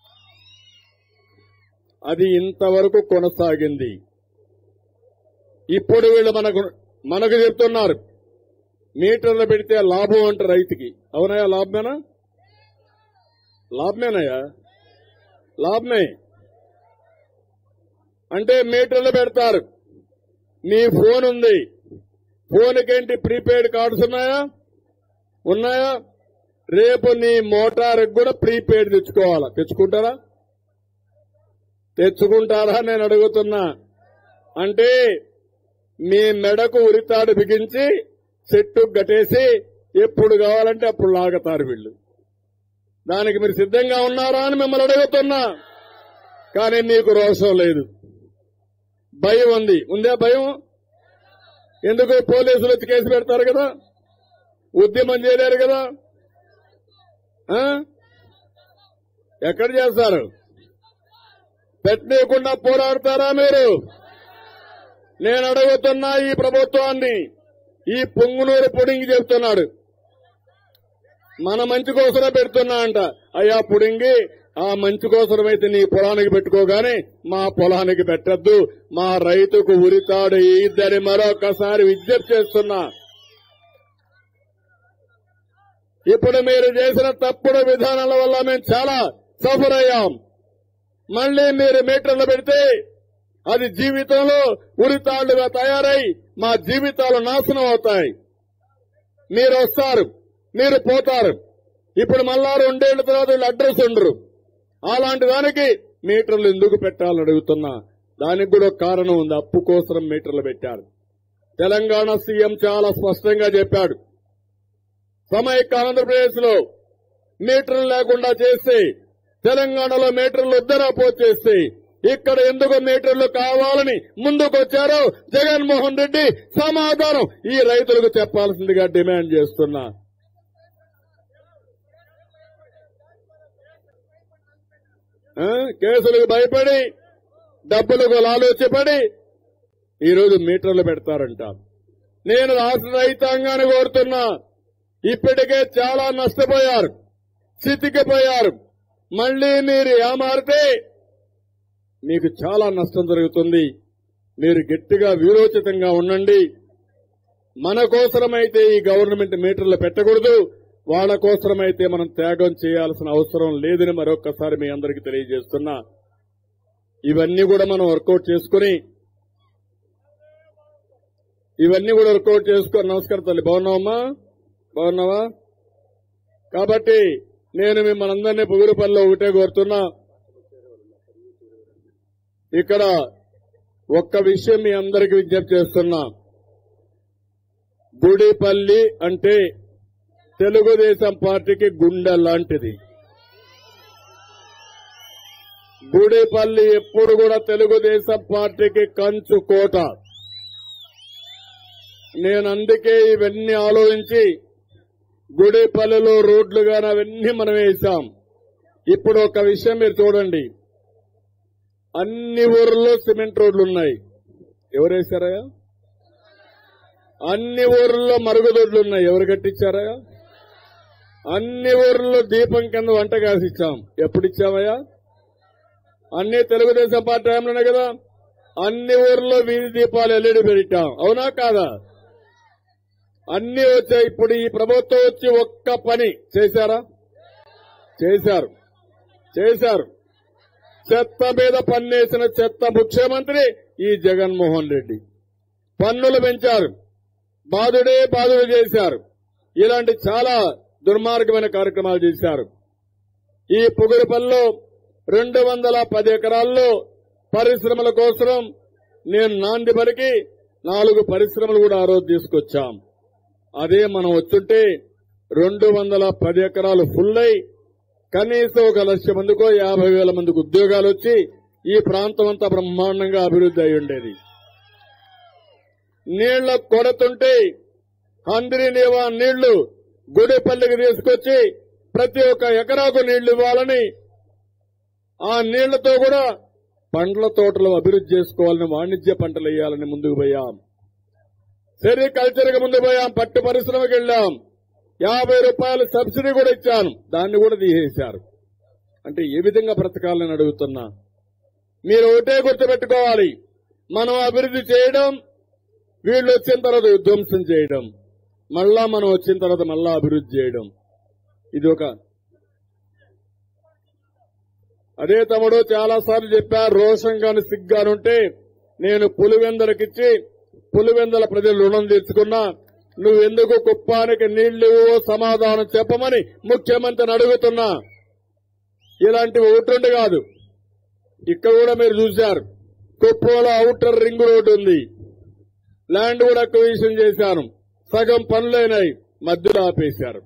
అది ఇంతవరకు కొనసాగింది. ఇప్పుడు వీళ్ళు మనకు మనకు చెప్తున్నారు మీటర్లు పెడితే లాభం అంట రైతుకి. అవునయా? లాభమేనా? లాభమేనయ్యా? లాభమే. అంటే మీటర్లు పెడతారు. మీ ఫోన్ ఉంది, ఫోన్కేంటి ప్రీపెయిడ్ కార్డ్స్ ఉన్నాయా? ఉన్నాయా? రేపు నీ మోటార్కి కూడా ప్రీపెయిడ్ తెచ్చుకోవాలా? తెచ్చుకుంటారా? తెచ్చుకుంటారా నేను అడుగుతున్నా. అంటే మీ మెడకు ఉరితాడు బిగించి చెట్టు గట్టేసి ఎప్పుడు కావాలంటే అప్పుడు లాగతారు వీళ్ళు. దానికి మీరు సిద్ధంగా ఉన్నారా అని మిమ్మల్ని అడుగుతున్నా. కానీ మీకు రోషం లేదు, భయం ఉంది. ఉందే భయం? ఎందుకు? పోలీసులు వచ్చి కేసు పెడతారు కదా, ఉద్యమం చేయలేరు కదా. ఎక్కడ చేస్తారు? పెట్టనీయకుండా పోరాడతారా మీరు? నేను అడుగుతున్నా ఈ ప్రభుత్వాన్ని. ఈ పొంగునూరు పుడింగి చెప్తున్నాడు మన మంచి కోసమే పెడుతున్నా అంట. అయ్యా పుడింగి, ఆ మంచి కోసమైతే నీ పొలానికి పెట్టుకోగానే మా పొలానికి పెట్టద్దు, మా రైతుకు ఉరితాడు ఇద్దని మరొకసారి విజ్ఞప్తి చేస్తున్నా. ఇప్పుడు మీరు చేసిన తప్పుడు విధానాల వల్ల మేము చాలా సఫర్ అయ్యాం. మళ్లీ మీరు మీటర్లు పెడితే అది జీవితంలో ఉరితాళ్లుగా తయారై మా జీవితాలు నాశనం అవుతాయి. మీరు వస్తారు, మీరు పోతారు. ఇప్పుడు మళ్ళా రెండేళ్ల తర్వాత వీళ్ళు అడ్రస్ ఉండరు. అలాంటి దానికి మీటర్లు ఎందుకు పెట్టాలని అడుగుతున్నా. దానికి కూడా కారణం ఉంది. అప్పు కోసం మీటర్లు పెట్టారు. తెలంగాణ సీఎం చాలా స్పష్టంగా చెప్పాడు, సమైక్య ఆంధ్రప్రదేశ్ లో మీటర్లు లేకుండా చేస్తే, తెలంగాణలో మీటర్లు వద్దరా పోచేస్తే, ఇక్కడ ఎందుకు మీటర్లు కావాలని ముందుకొచ్చారో జగన్మోహన్ రెడ్డి సమాధానం ఈ రైతులకు చెప్పాల్సిందిగా డిమాండ్ చేస్తున్నా. ఆ? కేసులకు భయపడి డబ్బులకు లాలోచిపడి ఈరోజు మీటర్లు పెడతారంట. నేను రాష్ట్ర రైతాంగాన్ని కోరుతున్నా, ఇప్పటికే చాలా నష్టపోయారు, చితికిపోయారు. మళ్లీ మీరు ఏమారితే మీకు చాలా నష్టం జరుగుతుంది. మీరు గట్టిగా వీరోచితంగా ఉండండి. మన కోసమైతే ఈ గవర్నమెంట్ మీటర్లు పెట్టకూడదు, వాళ్ళ కోసమైతే మనం త్యాగం చేయాల్సిన అవసరం లేదని మరొకసారి మీ అందరికీ తెలియజేస్తున్నా. ఇవన్నీ కూడా మనం వర్కౌట్ చేసుకుని ఇవన్నీ కూడా వర్కౌట్ చేసుకుని నమస్కారం తల్లి, బాగున్నావమ్మా? బాగున్నావా? కాబట్టి నేను మిమ్మల్ని అందరినీ పుగురుపల్లిలో ఒకటే కోరుతున్నా. ఇక్కడ ఒక్క విషయం మీ అందరికీ విజ్ఞప్తి చేస్తున్నా. గుడిపల్లి అంటే తెలుగుదేశం పార్టీకి గుండె లాంటిది. గుడిపల్లి ఎప్పుడు కూడా తెలుగుదేశం పార్టీకి కంచు కోట. నేను అందుకే ఇవన్నీ ఆలోచించి గుడిపల్లిలో రోడ్లు గాని అవన్నీ మనం వేశాం. ఇప్పుడు ఒక విషయం మీరు చూడండి, అన్ని ఊర్లలో సిమెంట్ రోడ్లు ఉన్నాయి. ఎవరు వేశారా? అన్ని ఊర్లలో మరుగుదొడ్లు ఉన్నాయి. ఎవరు కట్టించారా? అన్ని ఊర్లలో దీపం కింద వంట గ్యాస్ ఇచ్చాం. ఎప్పుడు ఇచ్చామయ్యా? అన్ని తెలుగుదేశం పార్టీ టైంలోనే కదా. అన్ని ఊర్లలో వీధి దీపాలు ఎల్ఈడి పెట్టాం. అవునా కాదా? అన్ని వచ్చాయి. ఇప్పుడు ఈ ప్రభుత్వం వచ్చి ఒక్క పని చేశారా? చేశారు చేశారు చెత్త మీద పన్నేసిన చెత్త ముఖ్యమంత్రి ఈ జగన్మోహన్ రెడ్డి. పన్నులు పెంచారు, బాధుడే బాధుడు చేశారు. ఇలాంటి చాలా దుర్మార్గమైన కార్యక్రమాలు చేశారు. ఈ పుగురుపల్లిలో రెండు వందల పది ఎకరాల్లో పరిశ్రమల కోసం నేను నాంది పలికి నాలుగు పరిశ్రమలు కూడా ఆ రోజు తీసుకొచ్చాం. అదే మనం వచ్చుంటే రెండు వందల పది ఎకరాలు ఫుల్ అయి కనీసం ఒక లక్ష మందికో యాభై వేల మందికి ఉద్యోగాలు వచ్చి ఈ ప్రాంతం అంతా బ్రహ్మాండంగా అభివృద్ధి అయి ఉండేది. నీళ్ల కొడుతుంటే హంద్రీ నీవా నీళ్లు గుడిపల్లికి తీసుకొచ్చి ప్రతి ఒక్క ఎకరాకు నీళ్లు ఇవ్వాలని, ఆ నీళ్లతో కూడా పండ్ల తోటలు అభివృద్ధి చేసుకోవాలని, వాణిజ్య పంటలు వేయాలని ముందుకు పోయాం. సెరికల్చర్ కి ముందు పోయాం. పట్టు పరిశ్రమకి వెళ్లాం. యాభై రూపాయలు సబ్సిడీ కూడా ఇచ్చాను, దాన్ని కూడా తీసేశారు. అంటే ఏ విధంగా బ్రతకాలని అడుగుతున్నా. మీరు ఒకటే గుర్తుపెట్టుకోవాలి, మనం అభివృద్ధి చేయడం, వీళ్ళు వచ్చిన తర్వాత విధ్వంసం చేయడం, మళ్ళా మనం వచ్చిన తర్వాత మళ్ళా అభివృద్ధి చేయడం. ఇది ఒక అదే తమ్ముడు చాలా సార్లు చెప్పారు, రోషంగాని సిగ్గానుంటే నేను పులివెందలకిచ్చి పులివెందల ప్రజలు రుణం తీర్చుకున్నా, నువ్వెందుకు కుప్పానికి నీళ్లు సమాధానం చెప్పమని ముఖ్యమంత్రిని అడుగుతున్నా. ఇలాంటివి ఒకటి కాదు, ఇక్కడ కూడా మీరు చూశారు. కుప్పంలో ఔటర్ రింగ్ రోడ్డు ఉంది, ల్యాండ్ కూడా అక్విజిషన్ చేశాను, సగం పనులైనాయి, మధ్యలో ఆపేశారు.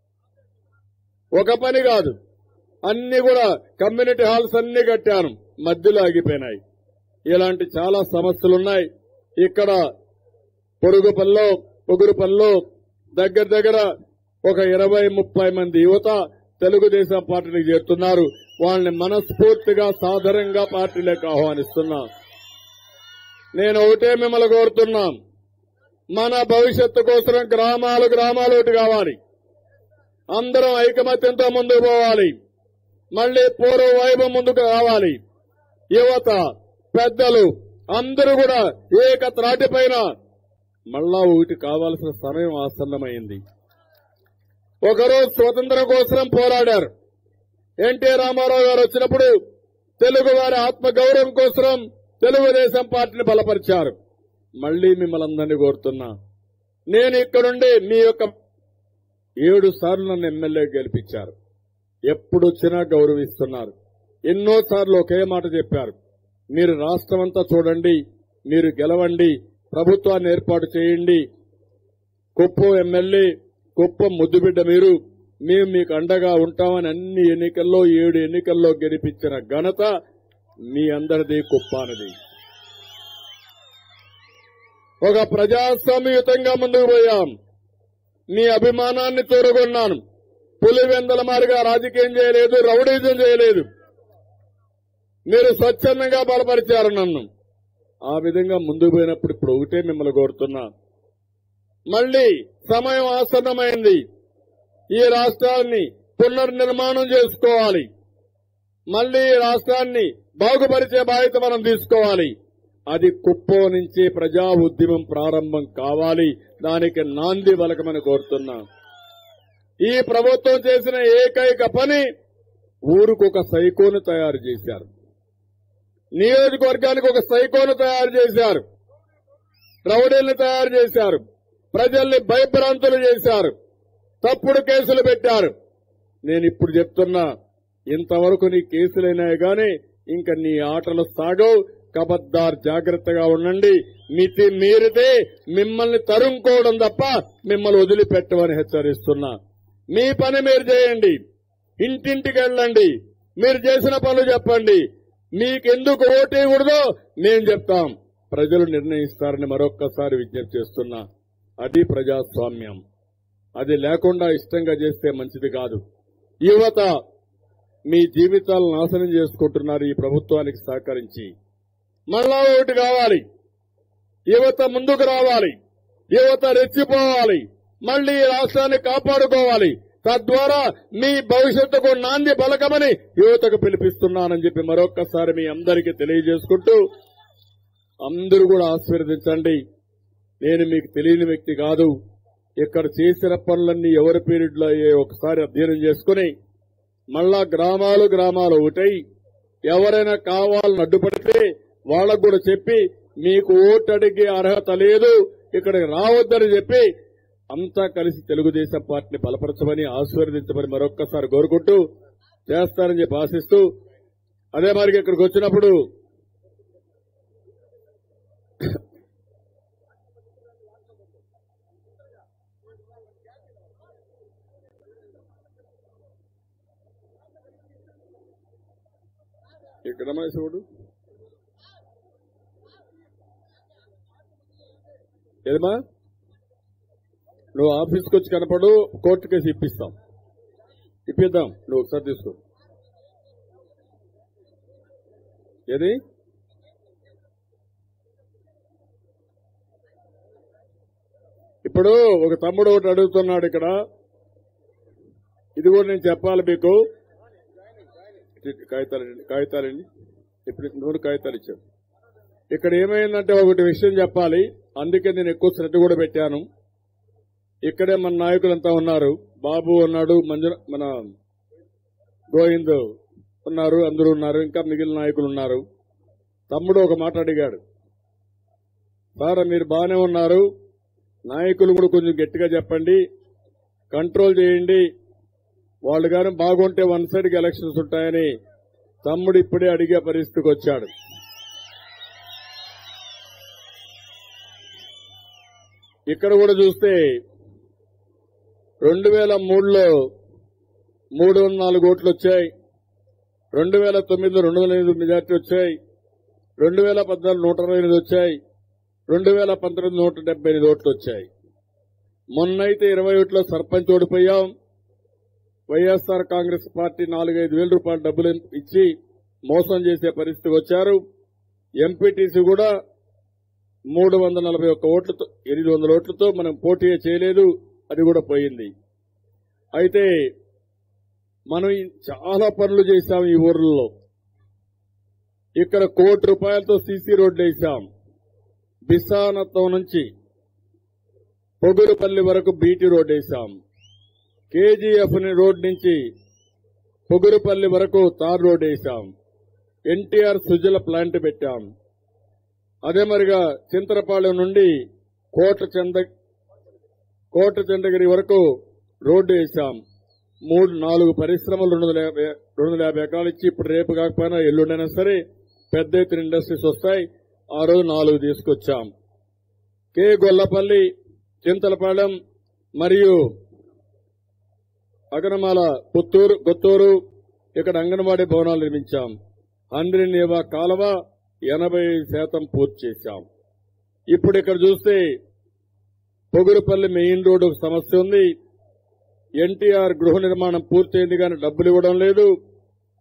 ఒక పని కాదు, అన్ని కూడా కమ్యూనిటీ హాల్స్ అన్ని కట్టాను, మధ్యలో ఆగిపోయినాయి. ఇలాంటి చాలా సమస్యలున్నాయి. ఇక్కడ పొరుగుపల్లిలో పొగురుపల్లిలో దగ్గర దగ్గర ఒక ఇరవై ముప్పై మంది యువత తెలుగుదేశం పార్టీకి చేరుతున్నారు. వాళ్ళని మనస్ఫూర్తిగా సాధారణంగా పార్టీలోకి ఆహ్వానిస్తున్నా. నేను ఒకటే మిమ్మల్ని కోరుతున్నాం, మన భవిష్యత్తు కోసం గ్రామాలు గ్రామాలు ఒకటి కావాలి. అందరం ఐకమత్యంతో ముందుకు పోవాలి. మళ్లీ పూర్వ వైభవం ముందుకు రావాలి. యువత, పెద్దలు అందరూ కూడా ఏక త్రాటిపైన మళ్ళా ఒకటి కావాల్సిన సమయం ఆసన్నమైంది. ఒకరోజు స్వతంత్రం కోసం పోరాడారు. ఎన్టీ రామారావు గారు వచ్చినప్పుడు తెలుగు వారి ఆత్మగౌరవం కోసం తెలుగుదేశం పార్టీని బలపరిచారు. మళ్లీ మిమ్మల్ని అందరినీ కోరుతున్నా, నేను ఇక్కడుండి మీ యొక్క ఏడు సార్లు నన్ను ఎమ్మెల్యే గెలిపించారు. ఎప్పుడొచ్చినా గౌరవిస్తున్నారు. ఎన్నోసార్లు ఒకే మాట చెప్పారు, మీరు రాష్ట్రమంతా చూడండి, మీరు గెలవండి, ప్రభుత్వాన్ని ఏర్పాటు చేయండి. కుప్పం ఎమ్మెల్యే, కుప్పం ముద్దుబిడ్డ మీరు, మేము మీకు అండగా ఉంటామని అన్ని ఎన్నికల్లో ఏడు ఎన్నికల్లో గెలిపించిన ఘనత మీ అందరిది, కుప్పానిది. ఒక ప్రజాస్వామ్యయుతంగా ముందుకు పోయాం. మీ అభిమానాన్ని చూరగొన్నాను. పులివెందల మారిగా రాజకీయం చేయలేదు, రౌడీజం చేయలేదు. మీరు స్వచ్ఛందంగా బలపరిచారు నన్ను. ఆ విధంగా ముందుకు పోయినప్పుడు ఇప్పుడు ఒకటే మిమ్మల్ని కోరుతున్నా, మళ్లీ సమయం ఆసన్నమైంది. ఈ రాష్ట్రాన్ని పునర్నిర్మాణం చేసుకోవాలి. మళ్లీ ఈ రాష్ట్రాన్ని బాగుపరిచే బాధ్యత మనం తీసుకోవాలి. అది కుప్పం నుంచి ప్రజా ఉద్యమం ప్రారంభం కావాలి. దానికి నాంది పలకమని కోరుతున్నా. ఈ ప్రభుత్వం చేసిన ఏకైక పని ఊరుకు ఒక సైకోను తయారు చేశారు. నియోజకవర్గానికి ఒక సైకోను తయారు చేశారు. రౌడీల్ని తయారు చేశారు. ప్రజల్ని భయభ్రాంతులు చేశారు. తప్పుడు కేసులు పెట్టారు. నేను ఇప్పుడు చెప్తున్నా, ఇంతవరకు నీ కేసులైనాయి గాని ఇంకా నీ ఆటలు సాగవు. కబద్దార్, జాగ్రత్తగా ఉండండి. మితి మీరితే మిమ్మల్ని తరుముకోవడం తప్ప మిమ్మల్ని వదిలిపెట్టమని హెచ్చరిస్తున్నా. మీ పని మీరు చేయండి. ఇంటింటికి వెళ్ళండి. మీరు చేసిన పనులు చెప్పండి. మీకెందుకు ఓటేయకూడదో మేము చెప్తాం. ప్రజలు నిర్ణయిస్తారని మరొక్కసారి విజ్ఞప్తి చేస్తున్నా. అది ప్రజాస్వామ్యం. అది లేకుండా ఇష్టంగా చేస్తే మంచిది కాదు. యువత మీ జీవితాలను నాశనం చేసుకుంటున్నారు ఈ ప్రభుత్వానికి సహకరించి. మళ్ళా ఒకటి కావాలి, యువత ముందుకు రావాలి. యువత రెచ్చిపోవాలి. మళ్లీ ఈ రాష్ట్రాన్ని కాపాడుకోవాలి. తద్వారా మీ భవిష్యత్తుకు నాంది పలకమని యువతకు పిలిపిస్తున్నానని చెప్పి మరొక్కసారి మీ అందరికీ తెలియజేసుకుంటూ, అందరూ కూడా ఆశీర్వదించండి. నేను మీకు తెలియని వ్యక్తి కాదు. ఇక్కడ చేసిన పనులన్నీ ఎవరి పీరియడ్లో అయ్యే ఒకసారి అధ్యయనం చేసుకుని మళ్ళా గ్రామాలు గ్రామాలు ఒకటై ఎవరైనా కావాలని అడ్డుపడితే వాళ్లకు కూడా చెప్పి మీకు ఓటు అడిగే అర్హత లేదు, ఇక్కడికి రావద్దని చెప్పి అంతా కలిసి తెలుగుదేశం పార్టీని బలపరచమని ఆశీర్వదించమని మరొక్కసారి కోరుకుంటూ చేస్తారని చెప్పి ఆశిస్తూ, అదే మరి ఇక్కడికి వచ్చినప్పుడు ఇక్కడ మహేశ్వరుడు ఏదమ్మా, నువ్వు ఆఫీస్కి వచ్చి కనపడు, కోర్టు కేసు ఇప్పిస్తాం. ఇప్పిద్దాం, నువ్వు ఒకసారి తీసుకో. ఏది ఇప్పుడు ఒక తమ్ముడు ఒకటి అడుగుతున్నాడు ఇక్కడ. ఇది కూడా నేను చెప్పాలి మీకు. కాగితాలండి కాగితాలండి ఇప్పుడు నూరు కాగితాలు ఇచ్చాను. ఇక్కడ ఏమైందంటే ఒకటి విషయం చెప్పాలి. అందుకే నేను ఎక్కువ శ్రద్ధ కూడా పెట్టాను. ఇక్కడే మన నాయకులంతా ఉన్నారు. బాబు ఉన్నాడు, మంజు మన గోవింద్ ఉన్నారు, అందరూ ఉన్నారు, ఇంకా మిగిలిన నాయకులు ఉన్నారు. తమ్ముడు ఒక మాట అడిగాడు, సార్ మీరు బాగానే ఉన్నారు, నాయకులు కూడా కొంచెం గట్టిగా చెప్పండి, కంట్రోల్ చేయండి, వాళ్ళు కానీ బాగుంటే వన్ సైడ్కి ఎలక్షన్స్ ఉంటాయని తమ్ముడు ఇప్పుడే అడిగే పరిస్థితికి వచ్చాడు. ఇక్కడ కూడా చూస్తే రెండు వేల మూడులో మూడు వందల నాలుగు ఓట్లు వచ్చాయి. రెండు వేల తొమ్మిదిలో రెండు వందల ఎనిమిది మెజార్టీ వచ్చాయి. రెండు వేల పద్నాలుగు నూట అరవై ఎనిమిది వచ్చాయి. రెండు వేల పంతొమ్మిది నూట డెబ్బై ఎనిమిది ఓట్లు వచ్చాయి. మొన్నైతే ఇరవై ఓట్లో సర్పంచ్ ఓడిపోయాం. వైఎస్ఆర్ కాంగ్రెస్ పార్టీ నాలుగైదు వేల రూపాయల డబ్బులు ఇచ్చి మోసం చేసే పరిస్థితికి వచ్చారు. ఎంపీటీసీ కూడా మూడు వందల నలభై ఒక్క ఓట్లతో ఎనిమిది వందల ఓట్లతో మనం పోటీ చేయలేదు, అది కూడా పోయింది. అయితే మనం చాలా పనులు చేశాం ఈ ఊర్లలో. ఇక్కడ కోటి రూపాయలతో సీసీ రోడ్లు వేశాం. బిసానత్వం నుంచి పొగురుపల్లి వరకు బీటీ రోడ్ వేశాం. కేజీఎఫ్ రోడ్ నుంచి పొగురుపల్లి వరకు తార్ రోడ్ వేశాం. ఎన్టీఆర్ సుజల ప్లాంట్ పెట్టాం. అదే మరిగా చింతలపాలెం నుండి కోట చంద కోట చంద్రగిరి వరకు రోడ్డు వేశాం. మూడు నాలుగు పరిశ్రమలు రెండు వందల యాభై రెండు వందల యాభై ఎకరాలు ఇచ్చి ఇప్పుడు రేపు కాకపోయినా ఎల్లుండైనా సరే పెద్ద ఎత్తున ఇండస్ట్రీస్ వస్తాయి. ఆ రోజు నాలుగు తీసుకొచ్చాం. కే గొల్లపల్లి, చింతలపాలెం మరియు అగనమాల, పుత్తూరు, కొత్తూరు ఇక్కడ అంగన్వాడీ భవనాలు నిర్మించాం. హంద్రీనేవా కాలువ ఎనభై శాతం పూర్తి చేశాం. ఇప్పుడు ఇక్కడ చూస్తే పొగురుపల్లి మెయిన్ రోడ్డు ఒక సమస్య ఉంది. ఎన్టీఆర్ గృహ నిర్మాణం పూర్తయింది కానీ డబ్బులు ఇవ్వడం లేదు.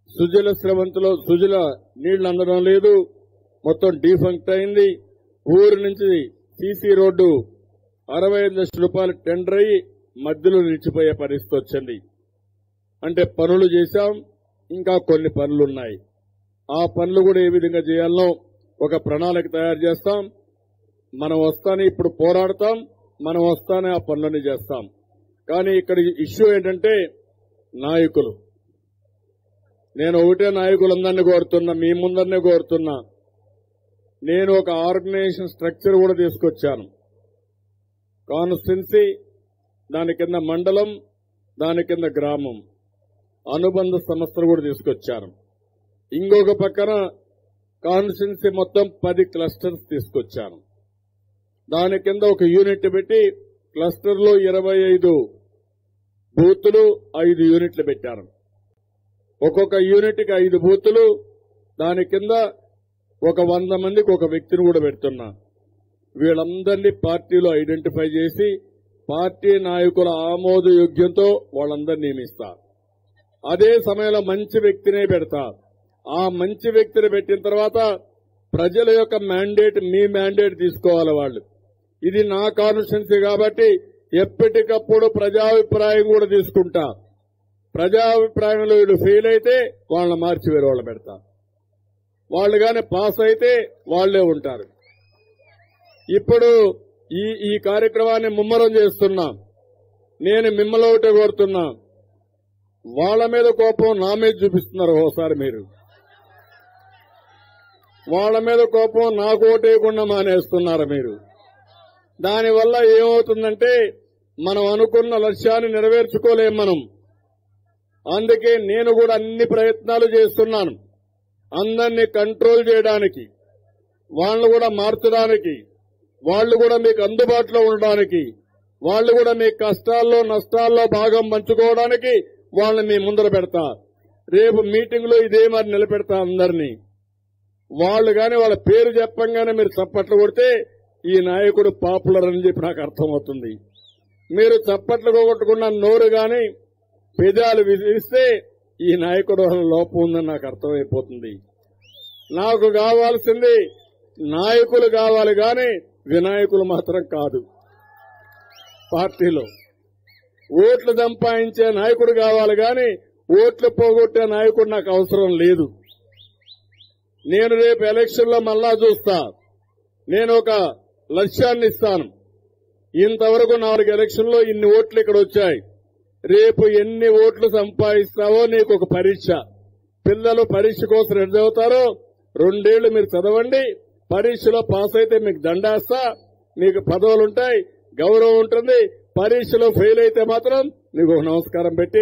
సుజల స్రవంతిలో సుజల నీళ్లు అందడం లేదు, మొత్తం డీఫంక్ట్ అయింది. ఊరి నుంచి సీసీ రోడ్డు అరవై ఐదు లక్షల రూపాయలు టెండర్ అయ్యి మధ్యలో నిలిచిపోయే పరిస్థితి వచ్చింది. అంటే పనులు చేశాం, ఇంకా కొన్ని పనులున్నాయి. ఆ పనులు కూడా ఏ విధంగా చేయాలనో ఒక ప్రణాళిక తయారు చేస్తాం. మనం వస్తానే ఇప్పుడు పోరాడతాం, మనం వస్తానే ఆ పనులన్నీ చేస్తాం. కానీ ఇక్కడ ఇష్యూ ఏంటంటే నాయకులు. నేను ఒకటే నాయకులందరినీ కోరుతున్నా, మీ ముందరినే కోరుతున్నా. నేను ఒక ఆర్గనైజేషన్ స్ట్రక్చర్ కూడా తీసుకొచ్చాను. కాన్స్టిట్యున్సీ, దాని కింద మండలం, దాని కింద గ్రామం, అనుబంధ సంస్థలు కూడా తీసుకొచ్చాను. ఇంకొక పక్కన కాన్స్టిట్యున్సీ మొత్తం పది క్లస్టర్స్ తీసుకొచ్చాను. దాని కింద ఒక యూనిట్ పెట్టి క్లస్టర్లో ఇరవై ఐదు బూతులు ఐదు యూనిట్లు పెట్టాను. ఒక్కొక్క యూనిట్కి ఐదు బూతులు, దాని కింద ఒక వంద మందికి ఒక వ్యక్తిని కూడా పెడుతున్నా. వీళ్ళందరినీ పార్టీలో ఐడెంటిఫై చేసి పార్టీ నాయకుల ఆమోదయోగ్యంతో వాళ్ళందరినీ నియమిస్తారు. అదే సమయంలో మంచి వ్యక్తినే పెడతారు. ఆ మంచి వ్యక్తిని పెట్టిన తర్వాత ప్రజల యొక్క మ్యాండేట్, మీ మ్యాండేట్ తీసుకోవాలి వాళ్ళు. ఇది నా కాన్స్టిట్యున్సీ కాబట్టి ఎప్పటికప్పుడు ప్రజాభిప్రాయం కూడా తీసుకుంటా. ప్రజాభిప్రాయంలో వీళ్ళు ఫెయిల్ అయితే వాళ్ళని మార్చి వేరే వాళ్ళు పెడతా. వాళ్ళు గాని పాస్ అయితే వాళ్లే ఉంటారు. ఇప్పుడు ఈ ఈ కార్యక్రమాన్ని ముమ్మరం చేస్తున్నాం. నేను మిమ్మల్ని ఒకటే కోరుతున్నా, వాళ్ళ మీద కోపం నా మీద చూపిస్తున్నారు. ఓసారి మీరు వాళ్ళ మీద కోపం నాకు ఓటేయకుండా మానేస్తున్నారు మీరు. దానివల్ల ఏమవుతుందంటే మనం అనుకున్న లక్ష్యాన్ని నెరవేర్చుకోలేం మనం. అందుకే నేను కూడా అన్ని ప్రయత్నాలు చేస్తున్నాను, అందరినీ కంట్రోల్ చేయడానికి, వాళ్ళను కూడా మార్చడానికి, వాళ్ళు కూడా మీకు అందుబాటులో ఉండడానికి, వాళ్ళు కూడా మీ కష్టాల్లో నష్టాల్లో భాగం పంచుకోవడానికి వాళ్ళని మీ ముందర పెడతా. రేపు మీటింగ్ లో ఇదే మరి నిలబెడతా అందరినీ. వాళ్ళు గాని వాళ్ళ పేరు చెప్పంగానే మీరు చప్పట్లు కొడితే ఈ నాయకుడు పాపులర్ అని చెప్పి నాకు అర్థమవుతుంది. మీరు చప్పట్లు కొట్టుకున్న నోరు గాని పెదాలు విధిస్తే ఈ నాయకుడు లోపం ఉందని నాకు అర్థమైపోతుంది. నాకు కావాల్సింది నాయకులు కావాలి గాని వినాయకులు మాత్రం కాదు. పార్టీలో ఓట్లు సంపాదించే నాయకుడు కావాలి గాని ఓట్లు పోగొట్టే నాయకుడు నాకు అవసరం లేదు. నేను రేపు ఎలక్షన్ లో మళ్ళా చూస్తా. నేను ఒక లక్ష్యాన్ని ఇస్తాను. ఇంతవరకు నాలుగు ఎలక్షన్లో ఇన్ని ఓట్లు ఇక్కడ వచ్చాయి. రేపు ఎన్ని ఓట్లు సంపాదిస్తావో నీకు ఒక పరీక్ష. పిల్లలు పరీక్ష కోసం ఎటు చదువుతారో రెండేళ్లు మీరు చదవండి. పరీక్షలో పాస్ అయితే మీకు దండేస్తా, మీకు పదవులుంటాయి, గౌరవం ఉంటుంది. పరీక్షలో ఫెయిల్ అయితే మాత్రం మీకు ఒక నమస్కారం పెట్టి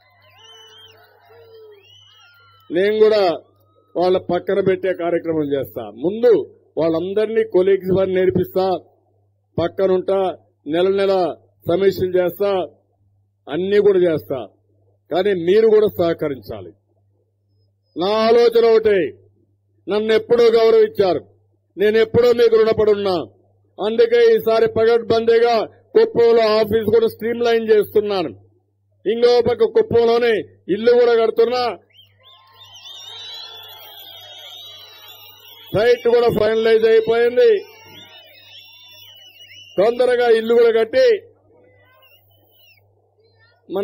నేను కూడా వాళ్ళ పక్కన పెట్టే కార్యక్రమం చేస్తా. ముందు వాళ్ళందరినీ కొలీగ్స్ వారిని నేర్పిస్తా, పక్కనుంటా, నెల నెల సమీక్షలు చేస్తా, అన్ని కూడా చేస్తా. కానీ మీరు కూడా సహకరించాలి. నా ఆలోచన ఒకటే, నన్ను ఎప్పుడూ గౌరవించారు, నేను ఎప్పుడూ మీకు రుణపడున్నా. అందుకే ఈసారి పగడ్బందీగా కుప్పంలో ఆఫీస్ కూడా స్ట్రీమ్ లైన్ చేస్తున్నాను. ఇంకో పక్క కుప్పంలోనే ఇల్లు కూడా కడుతున్నా. సైట్ కూడా ఫైనలైజ్ అయిపోయింది. తొందరగా ఇల్లు కూడా కట్టి మన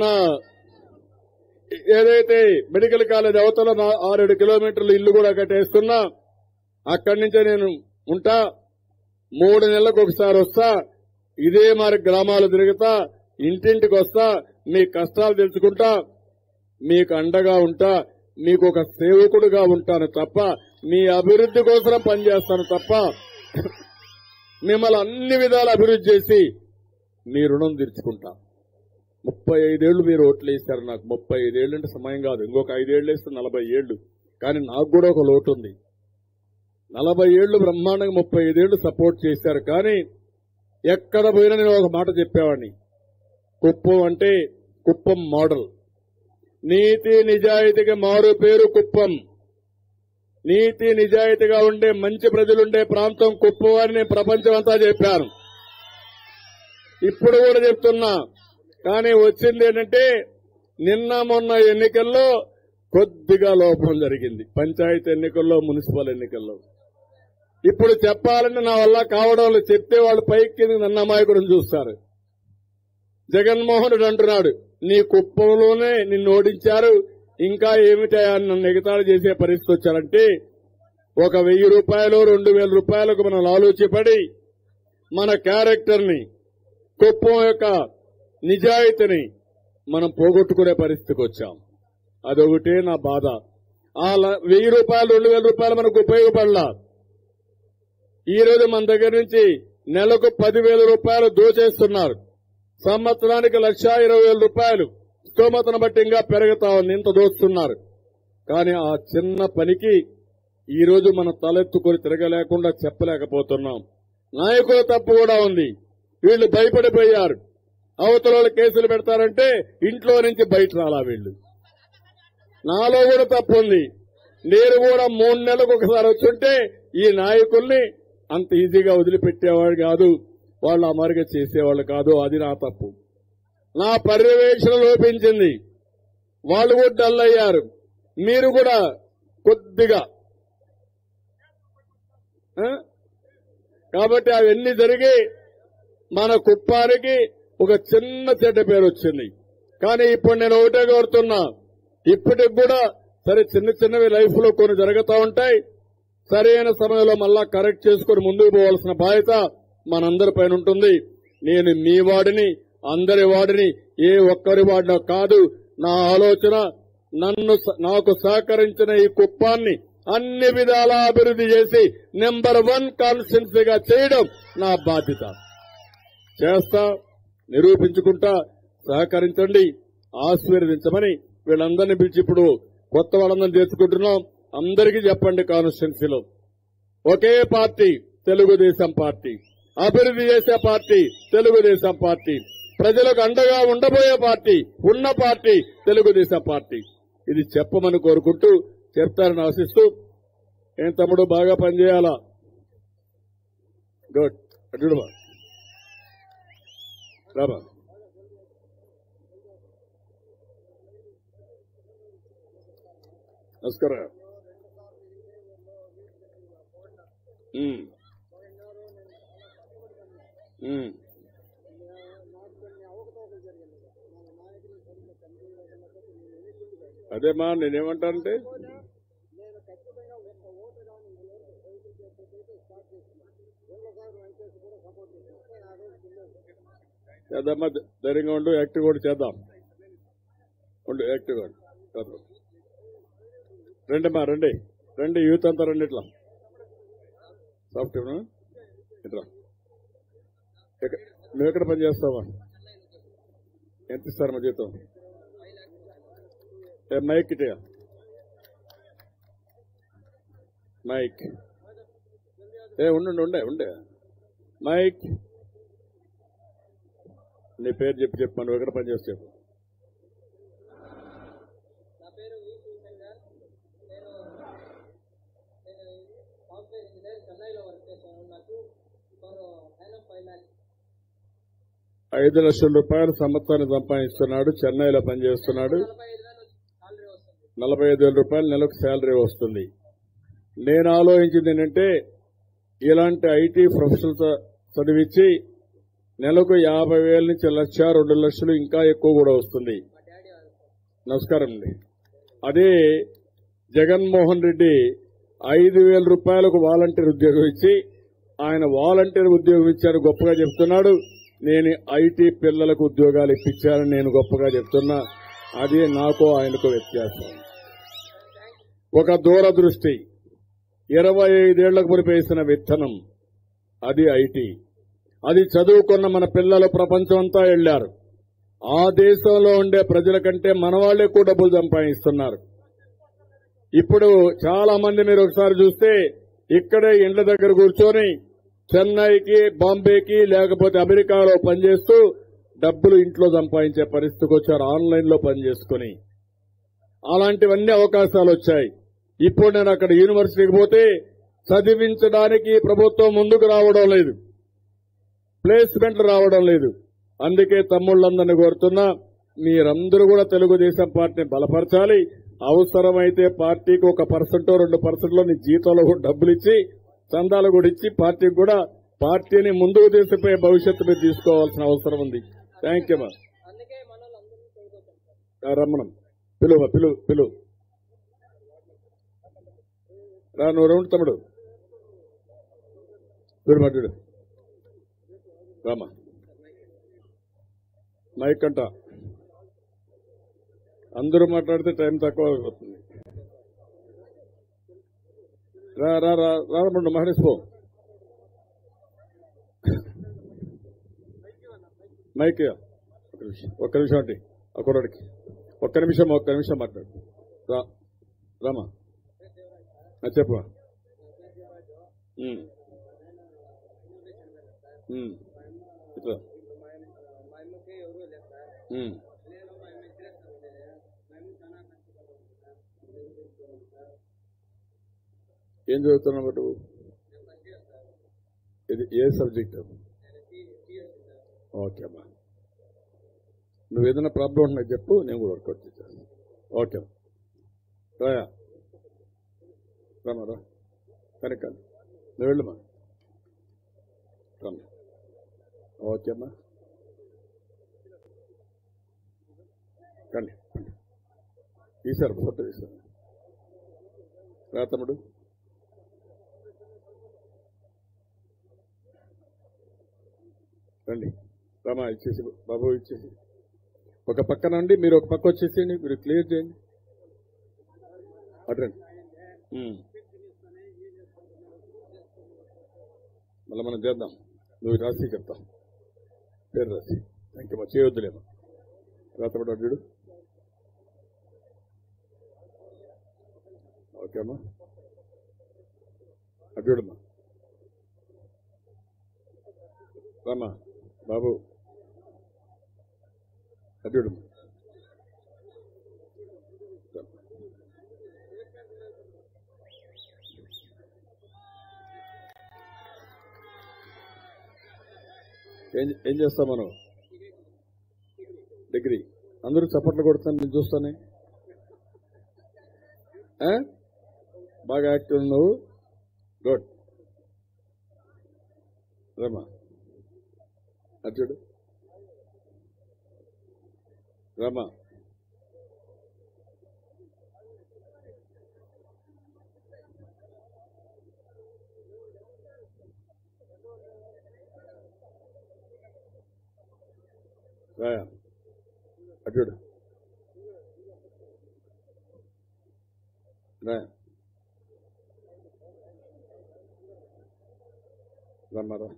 ఏదైతే మెడికల్ కాలేజ్ అవతల ఆరేడు కిలోమీటర్లు ఇల్లు కూడా కట్టేస్తున్నా. అక్కడి నుంచే నేను ఉంటా. మూడు నెలలకు ఒకసారి వస్తా, ఇదే మరి గ్రామాలు తిరుగుతా, ఇంటింటికి వస్తా, మీ కష్టాలు తెలుసుకుంటా, మీకు అండగా ఉంటా, మీకు ఒక సేవకుడుగా ఉంటాను తప్ప మీ అభివృద్ధి కోసం పనిచేస్తాను తప్ప మిమ్మల్ని అన్ని విధాలు అభివృద్ధి చేసి మీ రుణం తీర్చుకుంటా. ముప్పై ఐదేళ్లు మీరు ఓట్లు వేశారు నాకు. ముప్పై ఐదేళ్లు అంటే సమయం కాదు. ఇంకొక ఐదేళ్లు వేస్తే నలభై ఏళ్లు. కానీ నాకు కూడా ఒక లోటు ఉంది. నలభై ఏళ్లు బ్రహ్మాండంగా ముప్పై ఐదేళ్లు సపోర్ట్ చేశారు. కానీ ఎక్కడ పోయినా నేను ఒక మాట చెప్పేవాడిని, కుప్పం అంటే కుప్పం మోడల్. నీతి నిజాయితీగా మారు పేరు కుప్పం. నీతి నిజాయితీగా ఉండే మంచి ప్రజలుండే ప్రాంతం కుప్పం అని నేను ప్రపంచం అంతా చెప్పాను. ఇప్పుడు కూడా చెప్తున్నా. కానీ వచ్చింది ఏంటంటే నిన్న మొన్న ఎన్నికల్లో కొద్దిగా లోపం జరిగింది పంచాయతీ ఎన్నికల్లో, మున్సిపల్ ఎన్నికల్లో. ఇప్పుడు చెప్పాలంటే నా వల్ల కావడం లేదు. చెప్తే వాళ్ళు పైకి నన్న అమాయకుడిని చూస్తారు. జగన్మోహన్ రెడ్డి అంటున్నాడు, నీ కుప్పంలోనే నిన్ను ఓడించారు, ఇంకా ఏమిటా నన్ను ఎగతాళి చేసే పరిస్థితి వచ్చారంటే, ఒక వెయ్యి రూపాయలు రెండు వేల రూపాయలకు మనం ఆలోచిపడి మన క్యారెక్టర్ ని, కుప్పం యొక్క నిజాయితీని మనం పోగొట్టుకునే పరిస్థితికి వచ్చాం. అదొకటే నా బాధ. ఆ వెయ్యి రూపాయలు రెండు వేల రూపాయలు మనకు ఉపయోగపడలా. ఈ రోజు మన దగ్గర నుంచి నెలకు పదివేల రూపాయలు దోచేస్తున్నారు. సంవత్సరానికి లక్షా ఇరవై వేల రూపాయలు స్తోమతను బట్టి ఇంకా పెరుగుతా ఉంది. ఇంత దోస్తున్నారు. కానీ ఆ చిన్న పనికి ఈ రోజు మనం తలెత్తుకొని తిరగలేకుండా చెప్పలేకపోతున్నాం. నాయకుల తప్పు కూడా ఉంది. వీళ్లు భయపడిపోయారు. అవతల వాళ్ళు కేసులు పెడతారంటే ఇంట్లో నుంచి బయట రాలా వీళ్లు. నాలో కూడా తప్పు ఉంది. నేను కూడా మూడు నెలలకు ఒకసారి వచ్చుంటే ఈ నాయకుల్ని అంత ఈజీగా వదిలిపెట్టేవాడు కాదు, వాళ్ళు అమరుగా చేసేవాళ్ళు కాదు. అది నా తప్పు. నా పర్యవేక్షణ లోపించింది. వాళ్ళు కూడా డల్ అయ్యారు. మీరు కూడా కొద్దిగా కాబట్టి అవన్నీ జరిగి మన కుప్పానికి ఒక చిన్న చెడ్డ పేరు వచ్చింది. కానీ ఇప్పుడు నేను ఒకటే కోరుతున్నా, ఇప్పటికి కూడా సరే చిన్న చిన్నవి లైఫ్ లో కొన్ని జరుగుతూ ఉంటాయి. సరైన సమయంలో మళ్ళా కరెక్ట్ చేసుకుని ముందుకు పోవాల్సిన బాధ్యత మనందరి పైన ఉంటుంది. నేను మీ వాడిని, అందరి వాడిని, ఏ ఒక్కరి వాడినో కాదు. నా ఆలోచన నన్ను నాకు సహకరించిన ఈ కుప్పాన్ని అన్ని విధాలా అభివృద్ధి చేసి నెంబర్ వన్ కాన్స్టిట్యున్సీగా చేయడం నా బాధ్యత. చేస్తా, నిరూపించుకుంటా. సహకరించండి, ఆశీర్వదించమని వీళ్ళందరినీ పిలిచి ఇప్పుడు కొత్త వాళ్ళందరినీ చేసుకుంటున్నాం. అందరికీ చెప్పండి, కాన్స్టిట్యున్సీలో ఒకే పార్టీ తెలుగుదేశం పార్టీ, అభివృద్ధి చేసే పార్టీ తెలుగుదేశం పార్టీ, ప్రజలకు అండగా ఉండబోయే పార్టీ, ఉన్న పార్టీ తెలుగుదేశం పార్టీ. ఇది చెప్పమని కోరుకుంటూ చెప్తారని ఆశిస్తూ, ఏం తమ్ముడు బాగా పనిచేయాలా? గుడ్. అడ్డుడుబా రాబా. నమస్కారం. అదేమా నేనేమంటానంటే, చేద్దామా, ధైర్యంగా ఉండు, యాక్టివ్ కూడా చేద్దాం. ఉండు, యాక్టివ్ ఉండు. రండి మా రండి రండి యూత్ అంతా రండి. ఇట్లా సాఫ్ట్వేర్ ఇట్లా నువ్వు ఎక్కడ పని చేస్తావా? ఎంత ఇస్తారు మా జీతం? మైక్ ఇటే, మైక్ ఏ ఉండండి, ఉండే ఉండే మైక్. నీ పేరు చెప్పి చెప్పు, నువ్వు ఎక్కడ పని చేస్తావు? ఐదు లక్షల రూపాయలు సంవత్సరాన్ని సంపాదిస్తున్నాడు. చెన్నైలో పనిచేస్తున్నాడు. నలభై ఐదు వేల రూపాయలు నెలకు శాలరీ వస్తుంది. నేను ఆలోచించింది ఏంటంటే, ఇలాంటి ఐటీ ప్రొఫెషనల్ చదివించి నెలకు యాభై వేల నుంచి లక్ష రెండు లక్షలు ఇంకా ఎక్కువ కూడా వస్తుంది. నమస్కారం అండి. అదే జగన్మోహన్ రెడ్డి ఐదు వేల రూపాయలకు వాలంటీర్ ఉద్యోగం ఇచ్చి ఆయన వాలంటీర్ ఉద్యోగం ఇచ్చారు గొప్పగా చెప్తున్నాడు. నేను ఐటీ పిల్లలకు ఉద్యోగాలు ఇప్పించానని నేను గొప్పగా చెప్తున్నా. అదే నాకు ఆయనకు వ్యత్యాసం. ఒక దూరదృష్టి, ఇరవై ఐదేళ్లకు మునిపేసిన విత్తనం, అది ఐటీ. అది చదువుకున్న మన పిల్లలు ప్రపంచం అంతా వెళ్లారు. ఆ దేశంలో ఉండే ప్రజల కంటే మన వాళ్లే ఎక్కువ డబ్బులు సంపాదిస్తున్నారు. ఇప్పుడు చాలా మంది మీరు ఒకసారి చూస్తే ఇక్కడే ఇండ్ల దగ్గర కూర్చొని చెన్నైకి, బాంబేకి లేకపోతే అమెరికాలో పనిచేస్తూ డబ్బులు ఇంట్లో సంపాదించే పరిస్థితికి వచ్చారు, ఆన్లైన్ లో పనిచేసుకుని. అలాంటివన్నీ అవకాశాలు వచ్చాయి. ఇప్పుడు నేను అక్కడ యూనివర్సిటీకి పోతే చదివించడానికి ప్రభుత్వం ముందుకు రావడం లేదు, ప్లేస్మెంట్లు రావడం లేదు. అందుకే తమ్ముళ్లందరినీ కోరుతున్నా, మీరందరూ కూడా తెలుగుదేశం పార్టీని బలపరచాలి. అవసరమైతే పార్టీకి ఒక పర్సెంటో రెండు పర్సెంట్లో నీ జీతంలో కూడా డబ్బులు ఇచ్చి చందాలు కూడా ఇచ్చి పార్టీకి కూడా పార్టీని ముందుకు తీసుకుపోయే భవిష్యత్తు మీరు తీసుకోవాల్సిన అవసరం ఉంది. థ్యాంక్ యూ మా రమ్మణం పిలువ పిలువ పిలువ రా నువ్వు రౌండ్ తమ్ముడు మీరు మాట్లాడు రామా మైక్ అంట అందరూ మాట్లాడితే టైం తక్కువ అవుతుంది. రా రా రా రామడు మహేష్ పో మైక్ ఒక్క నిమిషం ఒక్క నిమిషం అండి అక్కడికి ఒక్క నిమిషం ఒక్క నిమిషం మాట్లాడు రా రామా చెప్పు ఇట్లా ఏం చదువుతున్నావు నువ్వు? ఇది ఏ సబ్జెక్ట్? ఓకే అమ్మా నువ్వు ఏదైనా ప్రాబ్లం ఉన్నా చెప్పు నేను కూడా వర్కౌట్ చేస్తాను. ఓకే రాయా రామా రా కానీ కానీ నువ్వు వెళ్ళమ్మా రమ్మా ఓకే అమ్మా కానీ తీశారు ఫోటో తీశారు రా తమ్ముడు రండి రామా ఇచ్చేసి బాబు ఇచ్చేసి ఒక పక్కన అండి మీరు ఒక పక్క వచ్చేసేయండి మీరు క్లియర్ చేయండి అటండి మళ్ళీ మనం చేద్దాం నువ్వు రాసి చెప్తాం పేరు రాసి థ్యాంక్ యూ మా చేయొద్దులేమో రాతపడి అడ్డు ఓకే అమ్మా అడ్డుడమ్మా రామా బాబు అడ్డుడమ్మా ఏం చేస్తాం మనం డిగ్రీ అందరూ చప్పట్లు కొడుతాను నేను చూస్తానే బాగా యాక్టివ్ నువ్వు గుడ్ రమా అర్జుడు రమా రాయా అడ్డు రాయా రమ్మారా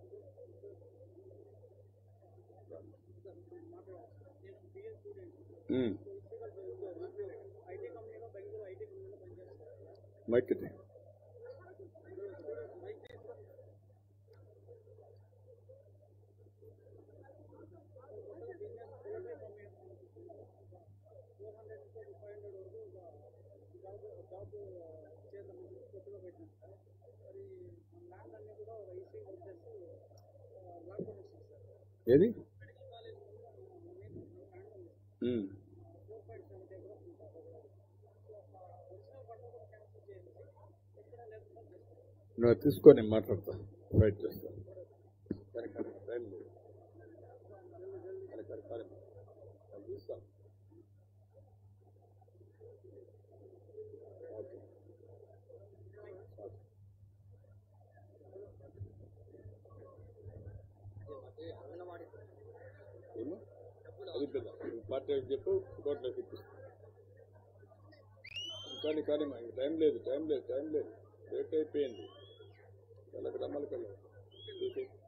మైక్ ఇది ఏది నువ్వు తీసుకొని మాట్లాడతా ఫైట్ చేస్తా అది కదా పార్టీ చెప్పు కోర్టులో తెప్పిస్తా కానీ కానీ టైం లేదు టైం లేదు టైం లేదు లేట్ అయిపోయింది వాళ్ళకి రమ్మలకి వెళ్ళి